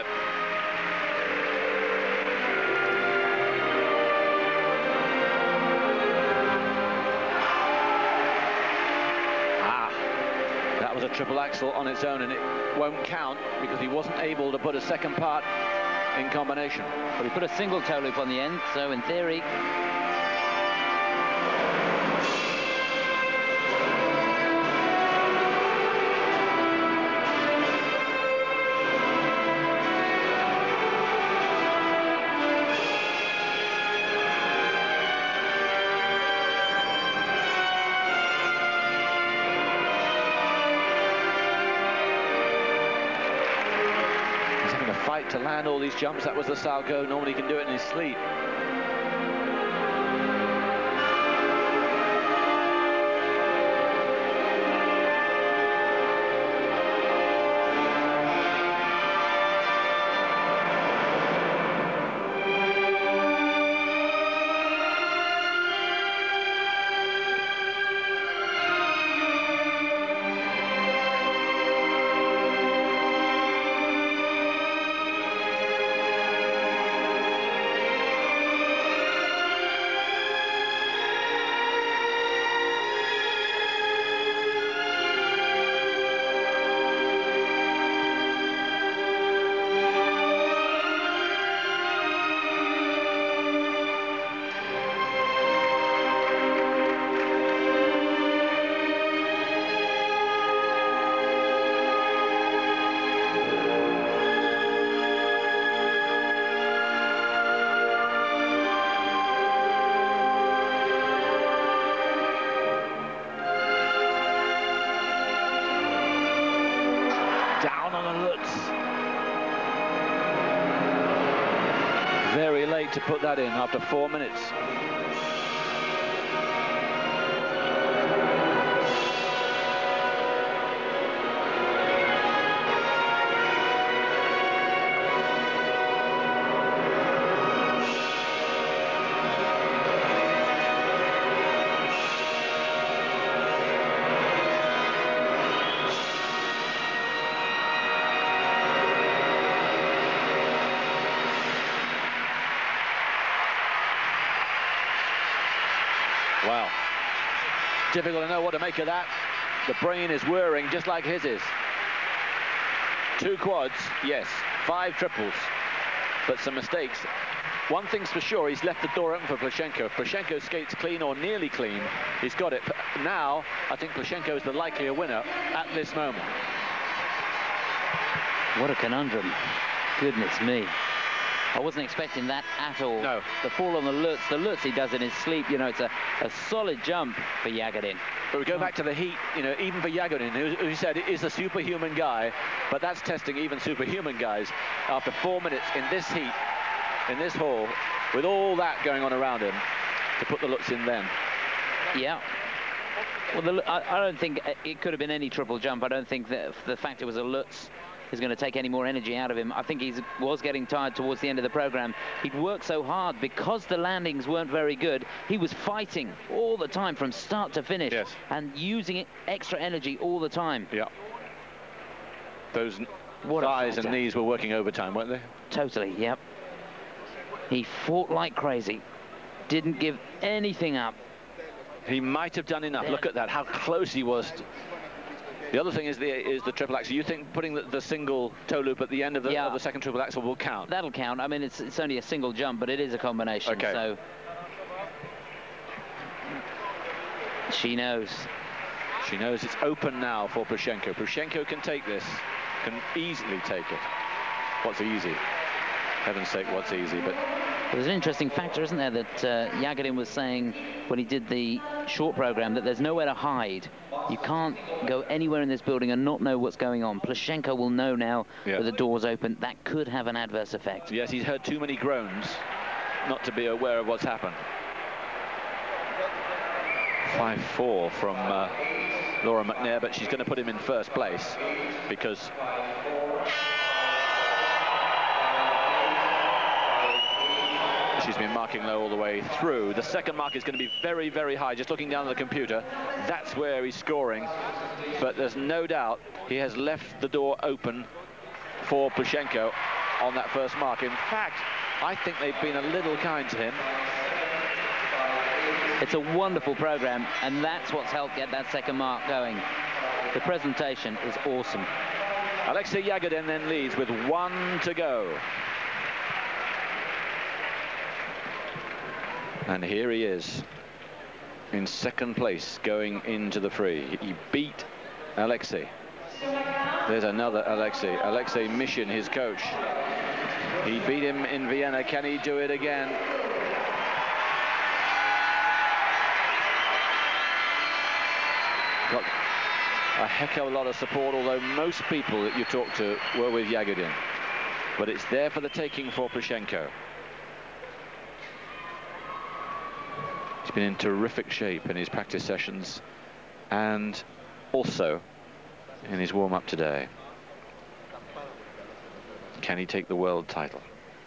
That was a triple axel on its own, and it won't count because he wasn't able to put a second part in combination. But he put a single toe loop on the end, so in theory... to land all these jumps. That was the Salgo. Normally he can do it in his sleep. Very late to put that in after 4 minutes. Wow. Difficult to know what to make of that. The brain is whirring just like his is. 2 quads, yes. 5 triples, but some mistakes. One thing's for sure, he's left the door open for Plushenko. If Plushenko skates clean or nearly clean, he's got it. Now, I think Plushenko is the likelier winner at this moment. What a conundrum. Goodness me. I wasn't expecting that at all. No. The fall on the Lutz he does in his sleep, you know, it's a solid jump for Yagodin. But we go back to the heat, you know, even for Yagodin, who said is a superhuman guy, but that's testing even superhuman guys. After 4 minutes in this heat, in this hall, with all that going on around him, to put the Lutz in then. Yeah. Well, I don't think it could have been any triple jump. I don't think that the fact it was a Lutz is going to take any more energy out of him. I think he was getting tired towards the end of the program. He'd worked so hard because the landings weren't very good. He was fighting all the time from start to finish, yes, and using extra energy all the time. Yeah. Those thighs and knees were working overtime, weren't they? Totally, yep. He fought like crazy. Didn't give anything up. He might have done enough. Look at that, how close he was The other thing is the triple axel. You think putting the single toe loop at the end of the second triple axel will count? That'll count. I mean, it's only a single jump, but it is a combination. Okay. So she knows. She knows it's open now for Plushenko. Plushenko can take this, can easily take it. What's easy? Heaven's sake, what's easy? But there's an interesting factor, isn't there, that Yagodin was saying when he did the short program, that there's nowhere to hide. You can't go anywhere in this building and not know what's going on. Plushenko will know now that the door's open. That could have an adverse effect. Yes, he's heard too many groans not to be aware of what's happened. 5-4 from Laura McNair, but she's going to put him in first place because she's been marking low all the way through. The second mark is going to be very, very high. Just looking down at the computer, that's where he's scoring. But there's no doubt he has left the door open for Plushenko on that first mark. In fact, I think they've been a little kind to him. It's a wonderful program, and that's what's helped get that second mark going. The presentation is awesome. Alexei Yagodin then leads with 1 to go. And here he is in second place going into the free. He beat Alexei. There's another Alexei. Alexei Mishin, his coach. He beat him in Vienna. Can he do it again? Got a heck of a lot of support, although most people that you talk to were with Yagodin. But it's there for the taking for Plushenko. He's been in terrific shape in his practice sessions and also in his warm-up today. Can he take the world title?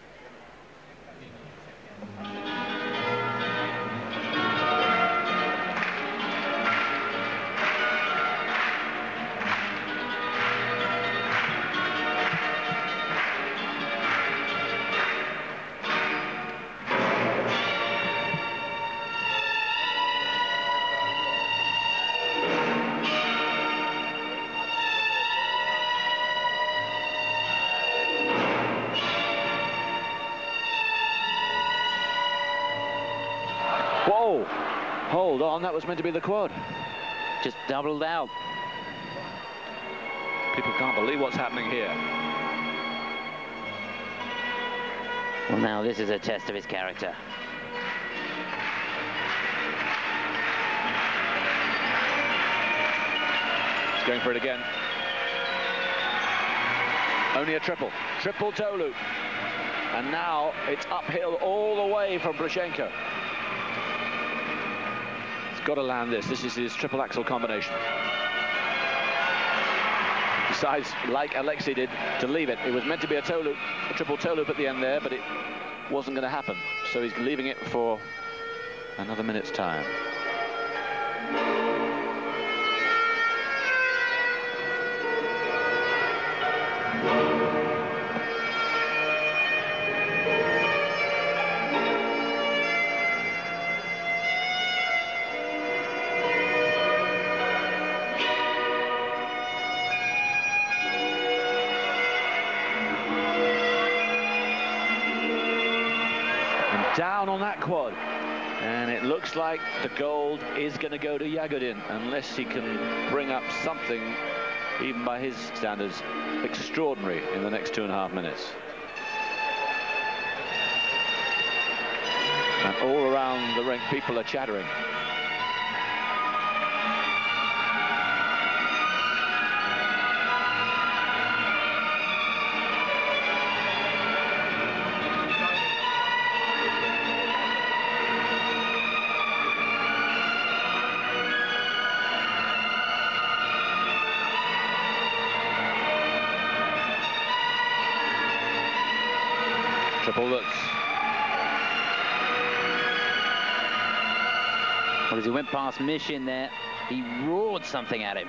Whoa, hold on, that was meant to be the quad. Just doubled out. People can't believe what's happening here. Well, now this is a test of his character. He's going for it again. Only a triple toe loop. And now it's uphill all the way from Plushenko. He's got to land this. This is his triple axel combination. Decides, like Alexei did, to leave it. It was meant to be a toe loop, a triple toe loop at the end there, but it wasn't going to happen. So he's leaving it for another minute's time. Down on that quad, and it looks like the gold is going to go to Yagodin unless he can bring up something, even by his standards, extraordinary in the next 2.5 minutes. And all around the rink, people are chattering. Triple lutz. Well, as he went past Mishin there, he roared something at him.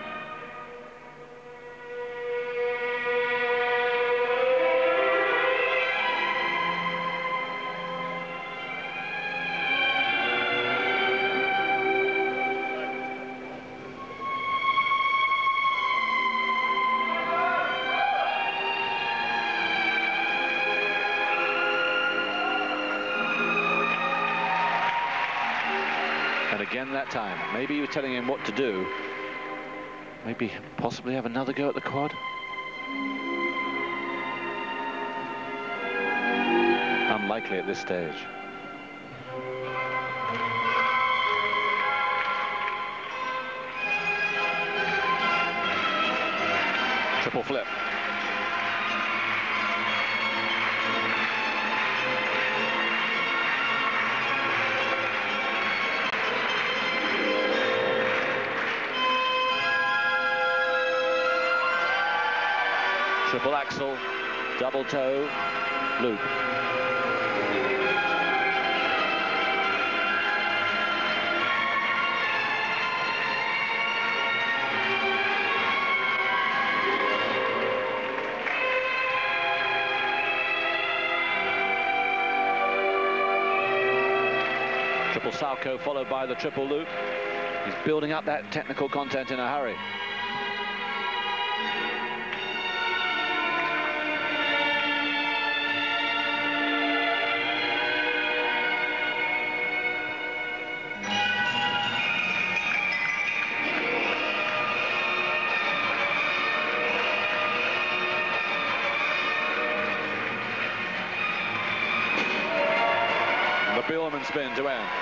him that time. Maybe he was telling him what to do. Maybe possibly have another go at the quad. Unlikely at this stage. Triple flip. Triple axel, double toe, loop. Triple Salchow followed by the triple loop. He's building up that technical content in a hurry. Biellmann spin to end.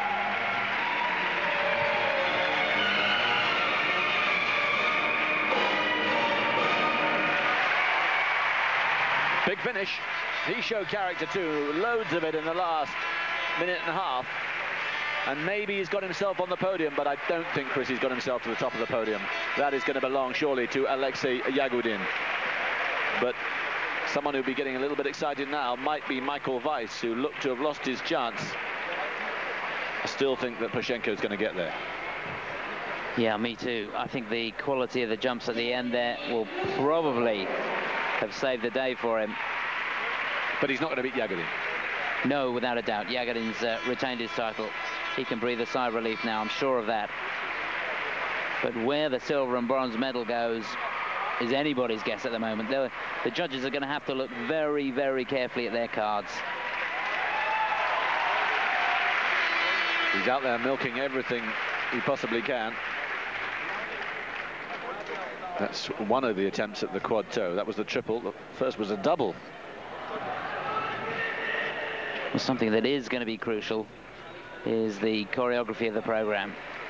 Big finish. He showed character too. Loads of it in the last minute and a half. And maybe he's got himself on the podium, but I don't think, Chris, he's got himself to the top of the podium. That is going to belong surely to Alexei Yagudin. But someone who'll be getting a little bit excited now might be Michael Weiss, who looked to have lost his chance. I still think that Pushenko is going to get there. Yeah, me too. I think the quality of the jumps at the end there will probably have saved the day for him. But he's not going to beat Yagudin. No, without a doubt. Yagudin's retained his title. He can breathe a sigh of relief now, I'm sure of that. But where the silver and bronze medal goes is anybody's guess at the moment. The judges are going to have to look very, very carefully at their cards. He's out there milking everything he possibly can. That's one of the attempts at the quad toe. That was the triple. The first was a double. Well, something that is going to be crucial is the choreography of the program.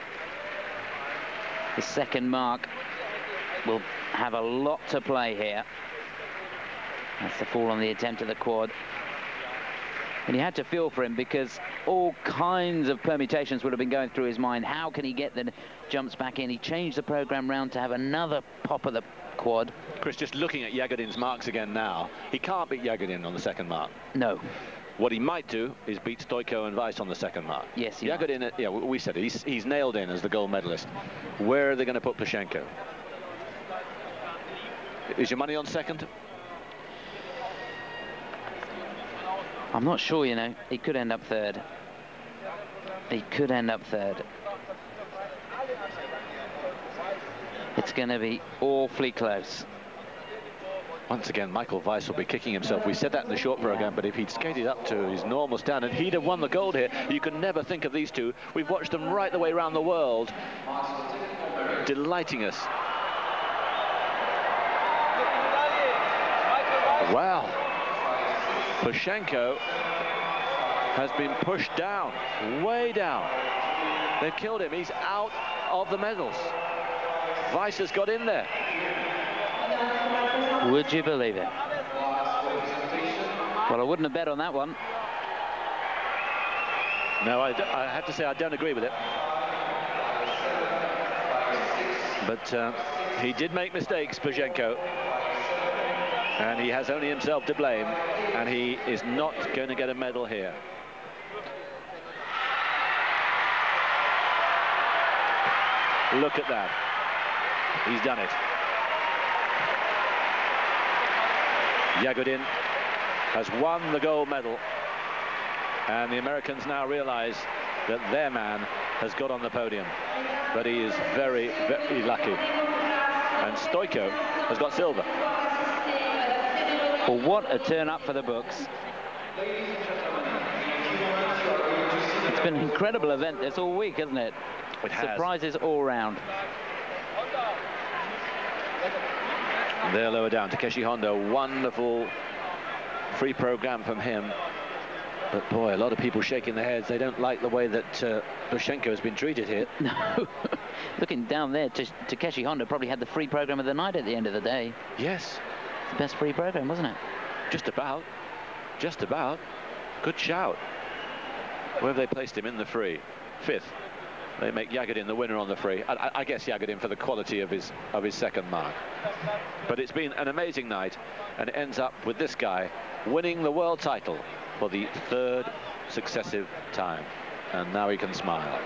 The second mark will have a lot to play here. That's the fall on the attempt at the quad. And you had to feel for him because all kinds of permutations would have been going through his mind. How can he get the jumps back in? He changed the program round to have another pop at the quad. Chris, just looking at Yagudin's marks again now, he can't beat Yagudin on the second mark. No. What he might do is beat Stoico and Weiss on the second mark. Yes, he Yagudin, might. Yeah, we said it. He's nailed in as the gold medalist. Where are they going to put Pushenko? Is your money on second? I'm not sure, you know. He could end up third. He could end up third. It's going to be awfully close. Once again, Michael Weiss will be kicking himself. We said that in the short program, but if he'd skated up to his normal standard, he'd have won the gold here. You can never think of these two. We've watched them right the way around the world, delighting us. Wow. Pushenko has been pushed down, way down. They've killed him. He's out of the medals. Weiss has got in there. Would you believe it? Well, I wouldn't have bet on that one. No, I have to say I don't agree with it. But he did make mistakes, Pushenko. And he has only himself to blame. And he is not going to get a medal here. Look at that. He's done it. Yagudin has won the gold medal. And the Americans now realize that their man has got on the podium. But he is very, very lucky. And Stoico has got silver. Well, what a turn up for the books. It's been an incredible event this all week, hasn't it? It has. Surprises all round. And there lower down, Takeshi Honda, wonderful free program from him. But boy, a lot of people shaking their heads. They don't like the way that Plushenko has been treated here. No. Looking down there, Takeshi Honda probably had the free program of the night at the end of the day. Yes. The best free program, wasn't it? Just about. Just about. Good shout. Where have they placed him in the free? 5th. They make Yagodin the winner on the free. I guess Yagodin for the quality of his second mark. But it's been an amazing night, and it ends up with this guy winning the world title for the 3rd successive time. And now he can smile.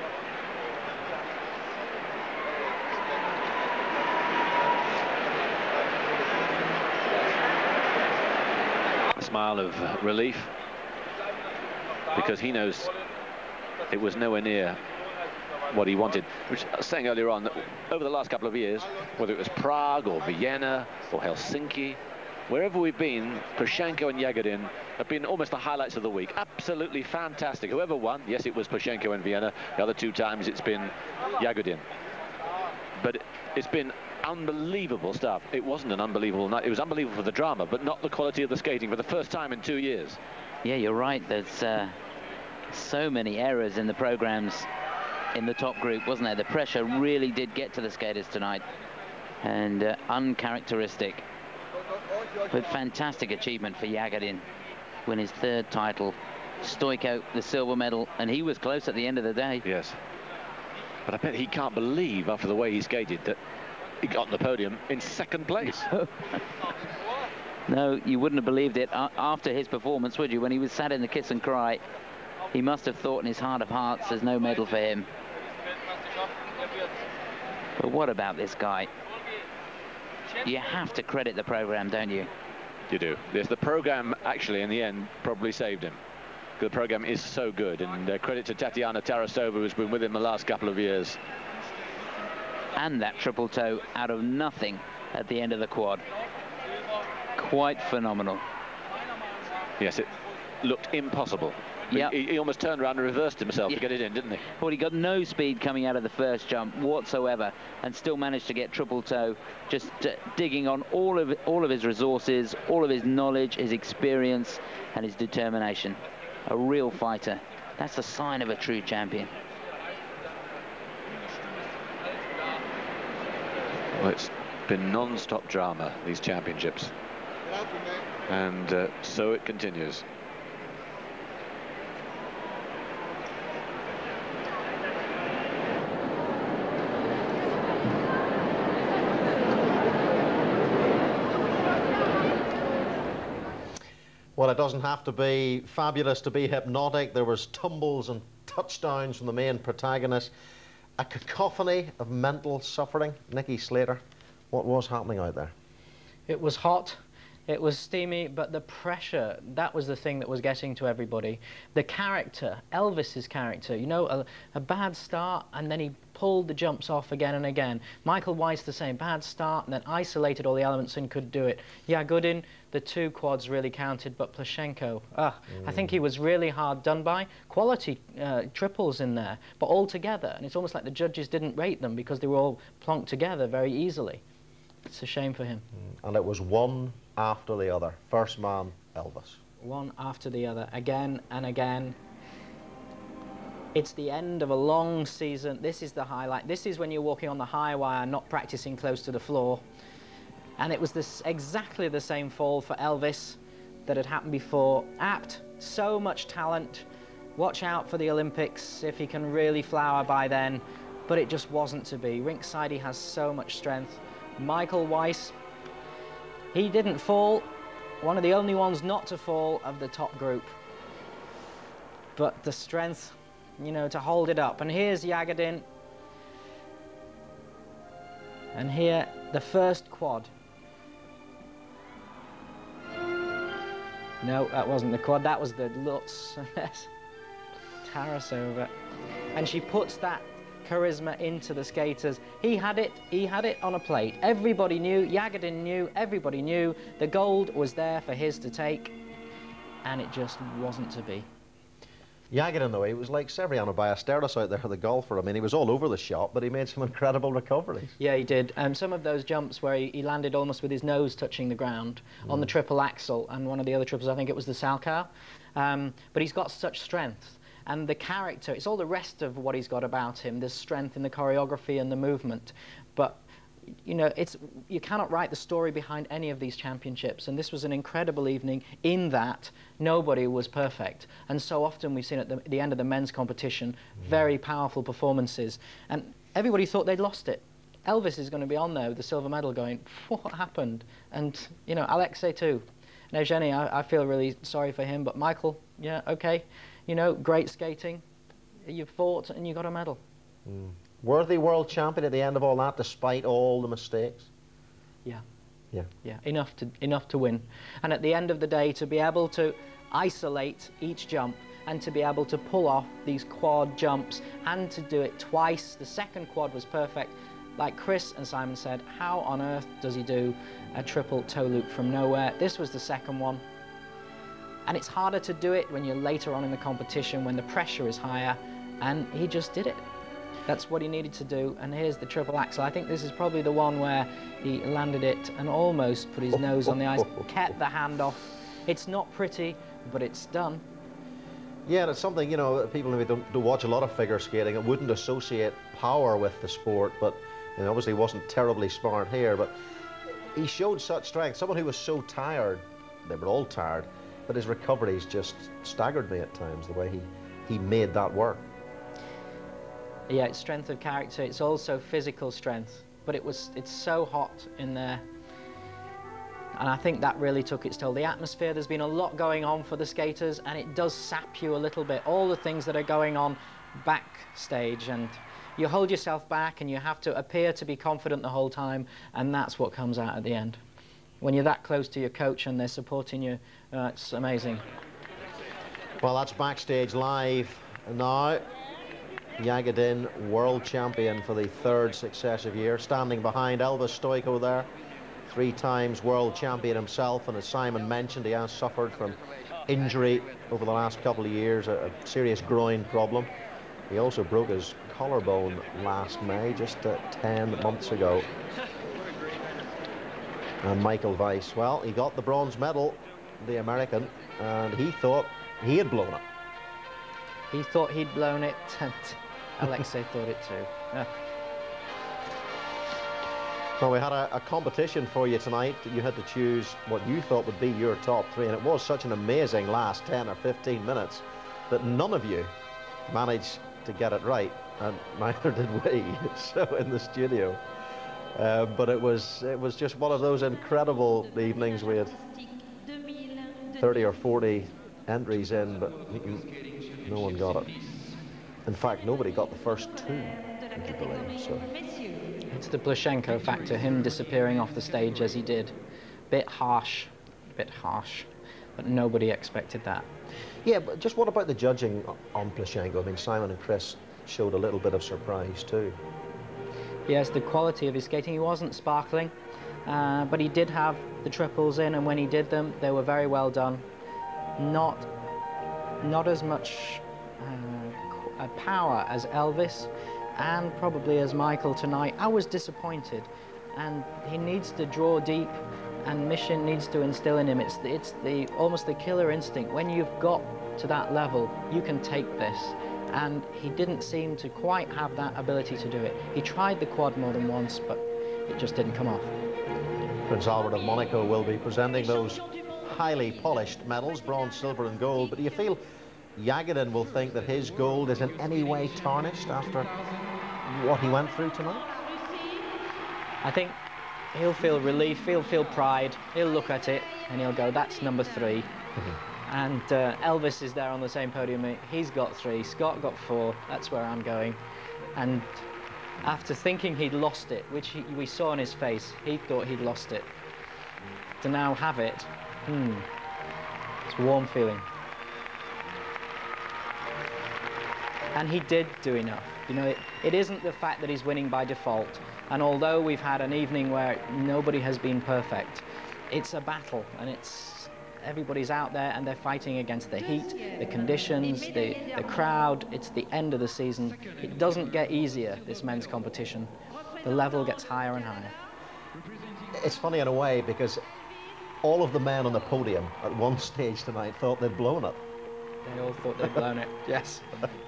A smile of relief, because he knows it was nowhere near what he wanted. Which I was saying earlier on, that over the last couple of years, whether it was Prague or Vienna or Helsinki, wherever we've been, Plushenko and Yagodin have been almost the highlights of the week. Absolutely fantastic. Whoever won, yes, it was Plushenko in Vienna. The other 2 times it's been Yagodin. But it's been unbelievable stuff. It wasn't an unbelievable night. It was unbelievable for the drama, but not the quality of the skating for the first time in 2 years. Yeah, you're right. There's so many errors in the programs in the top group, wasn't there? The pressure really did get to the skaters tonight, and uncharacteristic. But fantastic achievement for Yagodin, win his 3rd title. Stoico, the silver medal, and he was close at the end of the day. Yes. But I bet he can't believe, after the way he skated, that he got on the podium in 2nd place. No, you wouldn't have believed it after his performance, would you? When he was sat in the kiss and cry, he must have thought in his heart of hearts there's no medal for him. But what about this guy? You have to credit the program, don't you? You do. Yes, the program actually, in the end, probably saved him. The program is so good, and credit to Tatiana Tarasova, who's been with him the last couple of years. And that triple toe out of nothing at the end of the quad. Quite phenomenal. Yes, it looked impossible. Yep. He almost turned around and reversed himself to get it in, didn't he? Well, he got no speed coming out of the first jump whatsoever, and still managed to get triple toe, just digging on all of his resources, all of his knowledge, his experience, and his determination. A real fighter. That's the sign of a true champion. Well, it's been non-stop drama, these championships. And so it continues. Well, it doesn't have to be fabulous to be hypnotic. There was tumbles and touchdowns from the main protagonist. A cacophony of mental suffering. Nikki Slater, what was happening out there? It was hot. It was steamy, but the pressure, that was the thing that was getting to everybody. The character, Elvis's character, you know, a bad start, and then he pulled the jumps off again and again. Michael Weiss, the same, bad start, and then isolated all the elements and could do it. Yagodin, the 2 quads really counted, but Plushenko, I think he was really hard done by. Quality triples in there, but all together, and it's almost like the judges didn't rate them because they were all plonked together very easily. It's a shame for him. And it was one after the other. First man, Elvis. One after the other, again and again. It's the end of a long season. This is the highlight. This is when you're walking on the high wire, not practicing close to the floor. And it was exactly the same fall for Elvis that had happened before. Apt, so much talent. Watch out for the Olympics if he can really flower by then. But it just wasn't to be. Rinkside, he has so much strength. Michael Weiss, he didn't fall. One of the only ones not to fall of the top group. But the strength, you know, to hold it up. And here's Yagodin. And here, the first quad. No, that wasn't the quad, that was the Lutz. Tarasova. And she puts that charisma into the skaters. He had it on a plate. Everybody knew, Yagodin knew, everybody knew the gold was there for his to take, and it just wasn't to be. Jagodin, though, he was like Severiano Ballesteros out there, the golfer. I mean, he was all over the shot, but he made some incredible recoveries. Yeah, he did. Some of those jumps where he landed almost with his nose touching the ground on the triple axel, and one of the other triples, I think it was the Salchow. But he's got such strength. And the character, it's all the rest of what he's got about him, the strength in the choreography and the movement. But you know, you cannot write the story behind any of these championships, and this was an incredible evening in that nobody was perfect. And so often we've seen at the end of the men's competition very powerful performances, and everybody thought they'd lost it. Elvis is going to be on there with the silver medal going, what happened? And, you know, Alexei too. And Evgeny, I feel really sorry for him, but Michael, yeah, okay, you know, great skating. You fought and you got a medal. Worthy world champion at the end of all that, despite all the mistakes. Yeah. Yeah. Yeah. Enough to win. And at the end of the day, to be able to isolate each jump and to be able to pull off these quad jumps and to do it twice. The second quad was perfect. Like Chris and Simon said, how on earth does he do a triple toe loop from nowhere? This was the second one. And it's harder to do it when you're later on in the competition, when the pressure is higher, and he just did it. That's what he needed to do, and here's the triple axel. I think this is probably the one where he landed it and almost put his nose on the ice, kept the hand off. It's not pretty, but it's done. Yeah, and it's something, you know, people who don't watch a lot of figure skating and wouldn't associate power with the sport, but you know, obviously wasn't terribly smart here, but he showed such strength. Someone who was so tired, they were all tired, but his recoveries just staggered me at times, the way he made that work. Yeah, it's strength of character, it's also physical strength, but it's so hot in there. And I think that really took its toll. The atmosphere, there's been a lot going on for the skaters, and it does sap you a little bit. All the things that are going on backstage, and you hold yourself back and you have to appear to be confident the whole time, and that's what comes out at the end. When you're that close to your coach and they're supporting you, it's amazing. Well, that's Backstage Live now. Jagodin, world champion for the third successive year, standing behind Elvis Stojko there, 3 times world champion himself, and as Simon mentioned, he has suffered from injury over the last couple of years, a serious groin problem. He also broke his collarbone last May, just 10 months ago. And Michael Weiss, well, he got the bronze medal, the American, and he thought he had blown it. He thought he'd blown it, and Alexei thought it too. Yeah. Well, we had a competition for you tonight. You had to choose what you thought would be your top 3, and it was such an amazing last 10 or 15 minutes that none of you managed to get it right, and neither did we, so in the studio. But it was just one of those incredible evenings. We had 30 or 40 entries in, but no one got it. In fact, nobody got the first 2, would you believe? So it's the Plushenko factor, him disappearing off the stage as he did. Bit harsh, but nobody expected that. Yeah, but just what about the judging on Plushenko? I mean, Simon and Chris showed a little bit of surprise too. Yes, the quality of his skating, he wasn't sparkling, but he did have the triples in, and when he did them, they were very well done. Not as much power as Elvis, and probably as Michael tonight. I was disappointed, and he needs to draw deep, and Mission needs to instill in him. It's almost the killer instinct. When you've got to that level, you can take this, and he didn't seem to quite have that ability to do it. He tried the quad more than once, but it just didn't come off. Prince Albert of Monaco will be presenting those highly polished medals, bronze, silver and gold, but do you feel Jagodin will think that his gold is in any way tarnished after what he went through tonight? I think he'll feel relief, he'll feel pride, he'll look at it and he'll go, that's number 3. And Elvis is there on the same podium, he's got 3, Scott got 4, that's where I'm going. And after thinking he'd lost it, which we saw on his face, he thought he'd lost it. To now have it, it's a warm feeling. And he did do enough. You know, it isn't the fact that he's winning by default. And although we've had an evening where nobody has been perfect, it's a battle, and everybody's out there and they're fighting against the heat, the conditions, the crowd. It's the end of the season. It doesn't get easier, this men's competition. The level gets higher and higher. It's funny in a way because all of the men on the podium at one stage tonight thought they'd blown it. They all thought they'd blown it, yes.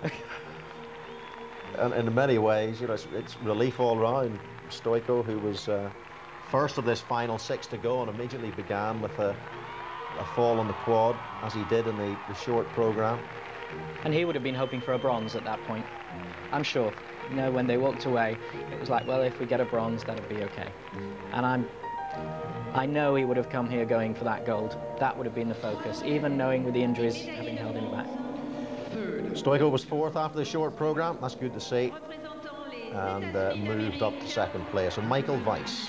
And in many ways, you know, it's relief all round. Stojko, who was first of this final 6 to go and immediately began with a fall on the quad, as he did in the short programme. And he would have been hoping for a bronze at that point, I'm sure. You know, when they walked away, it was like, well, if we get a bronze, that'll be okay. And I know he would have come here going for that gold. That would have been the focus, even knowing with the injuries having held him back. Stojko was 4th after the short programme. That's good to see. And moved up to 2nd place. And Michael Weiss.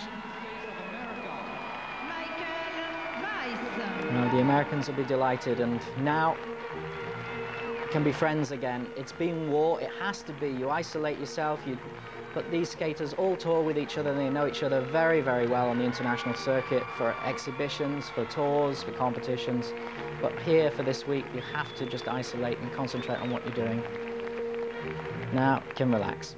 Well, the Americans will be delighted, and now can be friends again. It's been war, it has to be. You isolate yourself, but these skaters all tour with each other, and they know each other very, very well on the international circuit for exhibitions, for tours, for competitions. But here for this week, you have to just isolate and concentrate on what you're doing. Now, you can relax.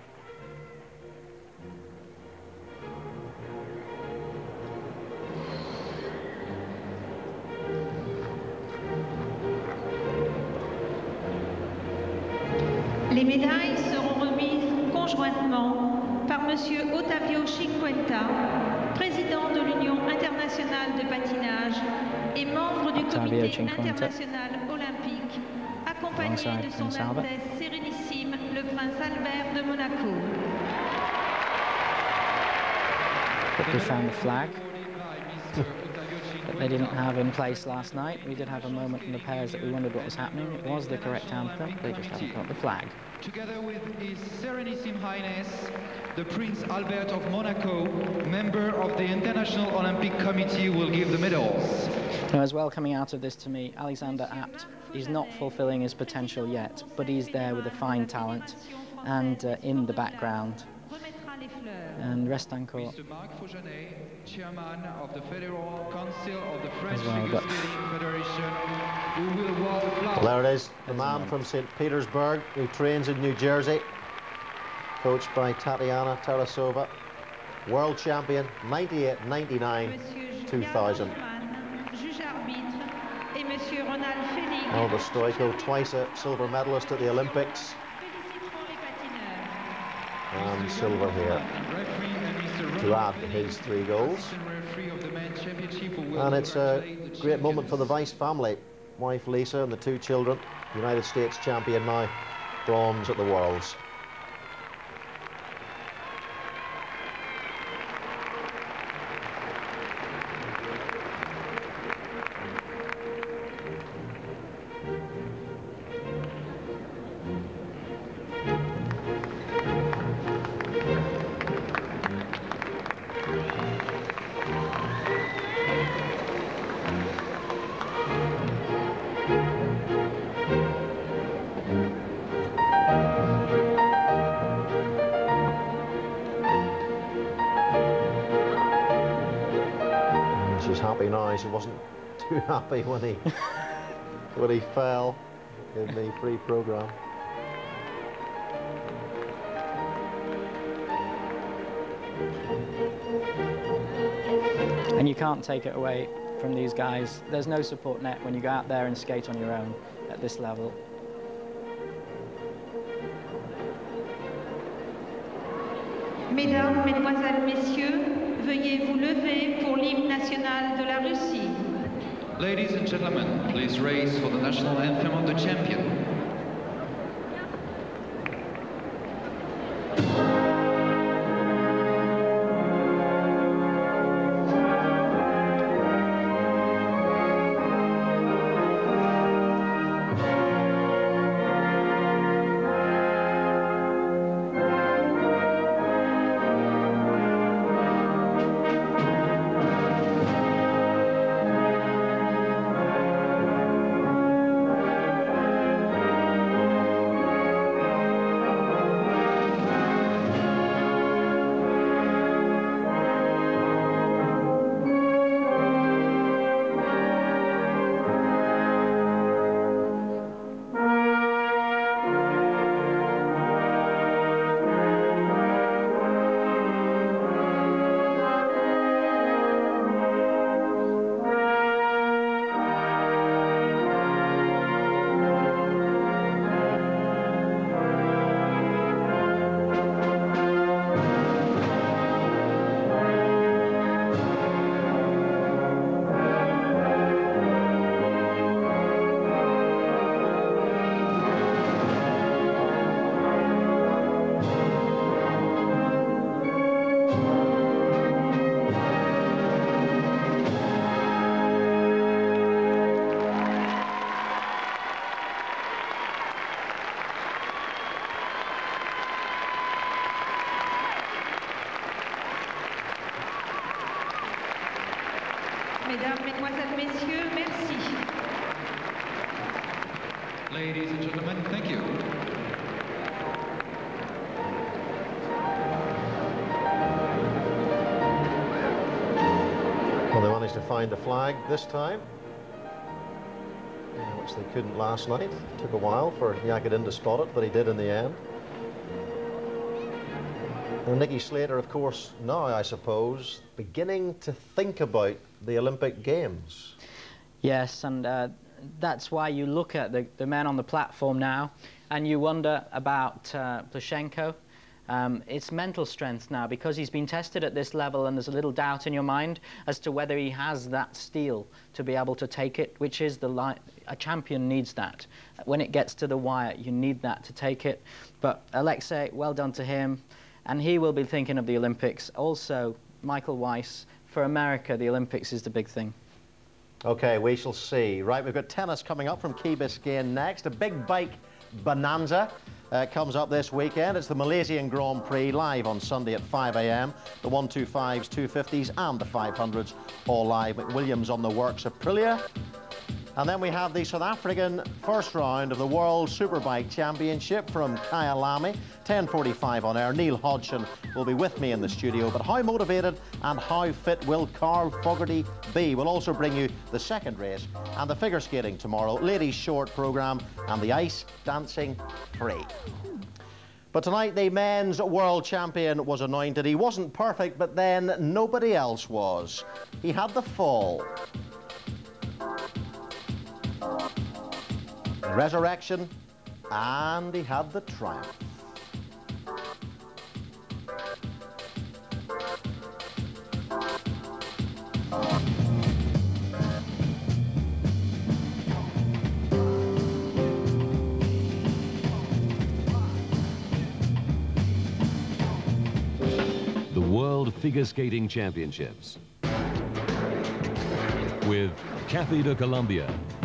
Les médailles seront remises conjointement par Monsieur Ottavio Cinquenta, président de l'Union internationale de patinage et membre du Comité international olympique, accompagné de son Altesse Sérénissime, le Prince Albert de Monaco. Quickly found the flag that they didn't have in place last night. We did have a moment in the pairs that we wondered what was happening. It was the correct anthem. They just haven't got the flag. Together with His Serenissime Highness, the Prince Albert of Monaco, member of the International Olympic Committee, will give the medals. Now, as well, coming out of this, to me, Alexander Abt, he's not fulfilling his potential yet, but he's there with a fine talent and in the background. And Restancourt Chairman of the Federal Council of the French well, Figure Skating Federation, who will walk the flag. Well, there it is, the man from St. Petersburg who trains in New Jersey, coached by Tatiana Tarasova, world champion 98, 99, 2000. Albert Stojko, twice a silver medalist at the Olympics. And silver here to add to his 3 goals. And it's a great moment for the Weiss family. Wife Lisa and the 2 children. United States champion now, bronze at the Worlds. Happy now. She wasn't too happy when he fell in the free program. And you can't take it away from these guys. There's no support net when you go out there and skate on your own at this level. Mesdames, Mesdemoiselles, Messieurs, veuillez vous lever pour l'hymne national de la Russie. Ladies and gentlemen, please raise for the national anthem of the champion. Ladies and gentlemen, thank you. Well, they managed to find the flag this time, which they couldn't last night. Took a while for Yakodin to spot it, but he did in the end. And Nicky Slater, of course, now, I suppose, beginning to think about the Olympic Games. Yes, and that's why you look at the men on the platform now, and you wonder about Plushenko. It's mental strength now, because he's been tested at this level and there's a little doubt in your mind as to whether he has that steel to be able to take it, which is a champion needs that. When it gets to the wire, you need that to take it. But Alexei, well done to him, and he will be thinking of the Olympics. Also, Michael Weiss, for America, the Olympics is the big thing. Okay, we shall see. Right, we've got tennis coming up from Key Biscayne next. A big bike bonanza comes up this weekend. It's the Malaysian Grand Prix, live on Sunday at 5 a.m. The 125s, 250s and the 500s all live. McWilliams on the works, Aprilia. And then we have the South African first round of the World Superbike Championship from Kyalami, 10:45 on air. Neil Hodgson will be with me in the studio, but how motivated and how fit will Carl Fogarty be? We'll also bring you the second race and the figure skating tomorrow, ladies' short programme and the ice dancing free. But tonight the men's world champion was anointed. He wasn't perfect, but then nobody else was. He had the fall, resurrection, and he had the triumph. The World Figure Skating Championships with Kathy de Colombia.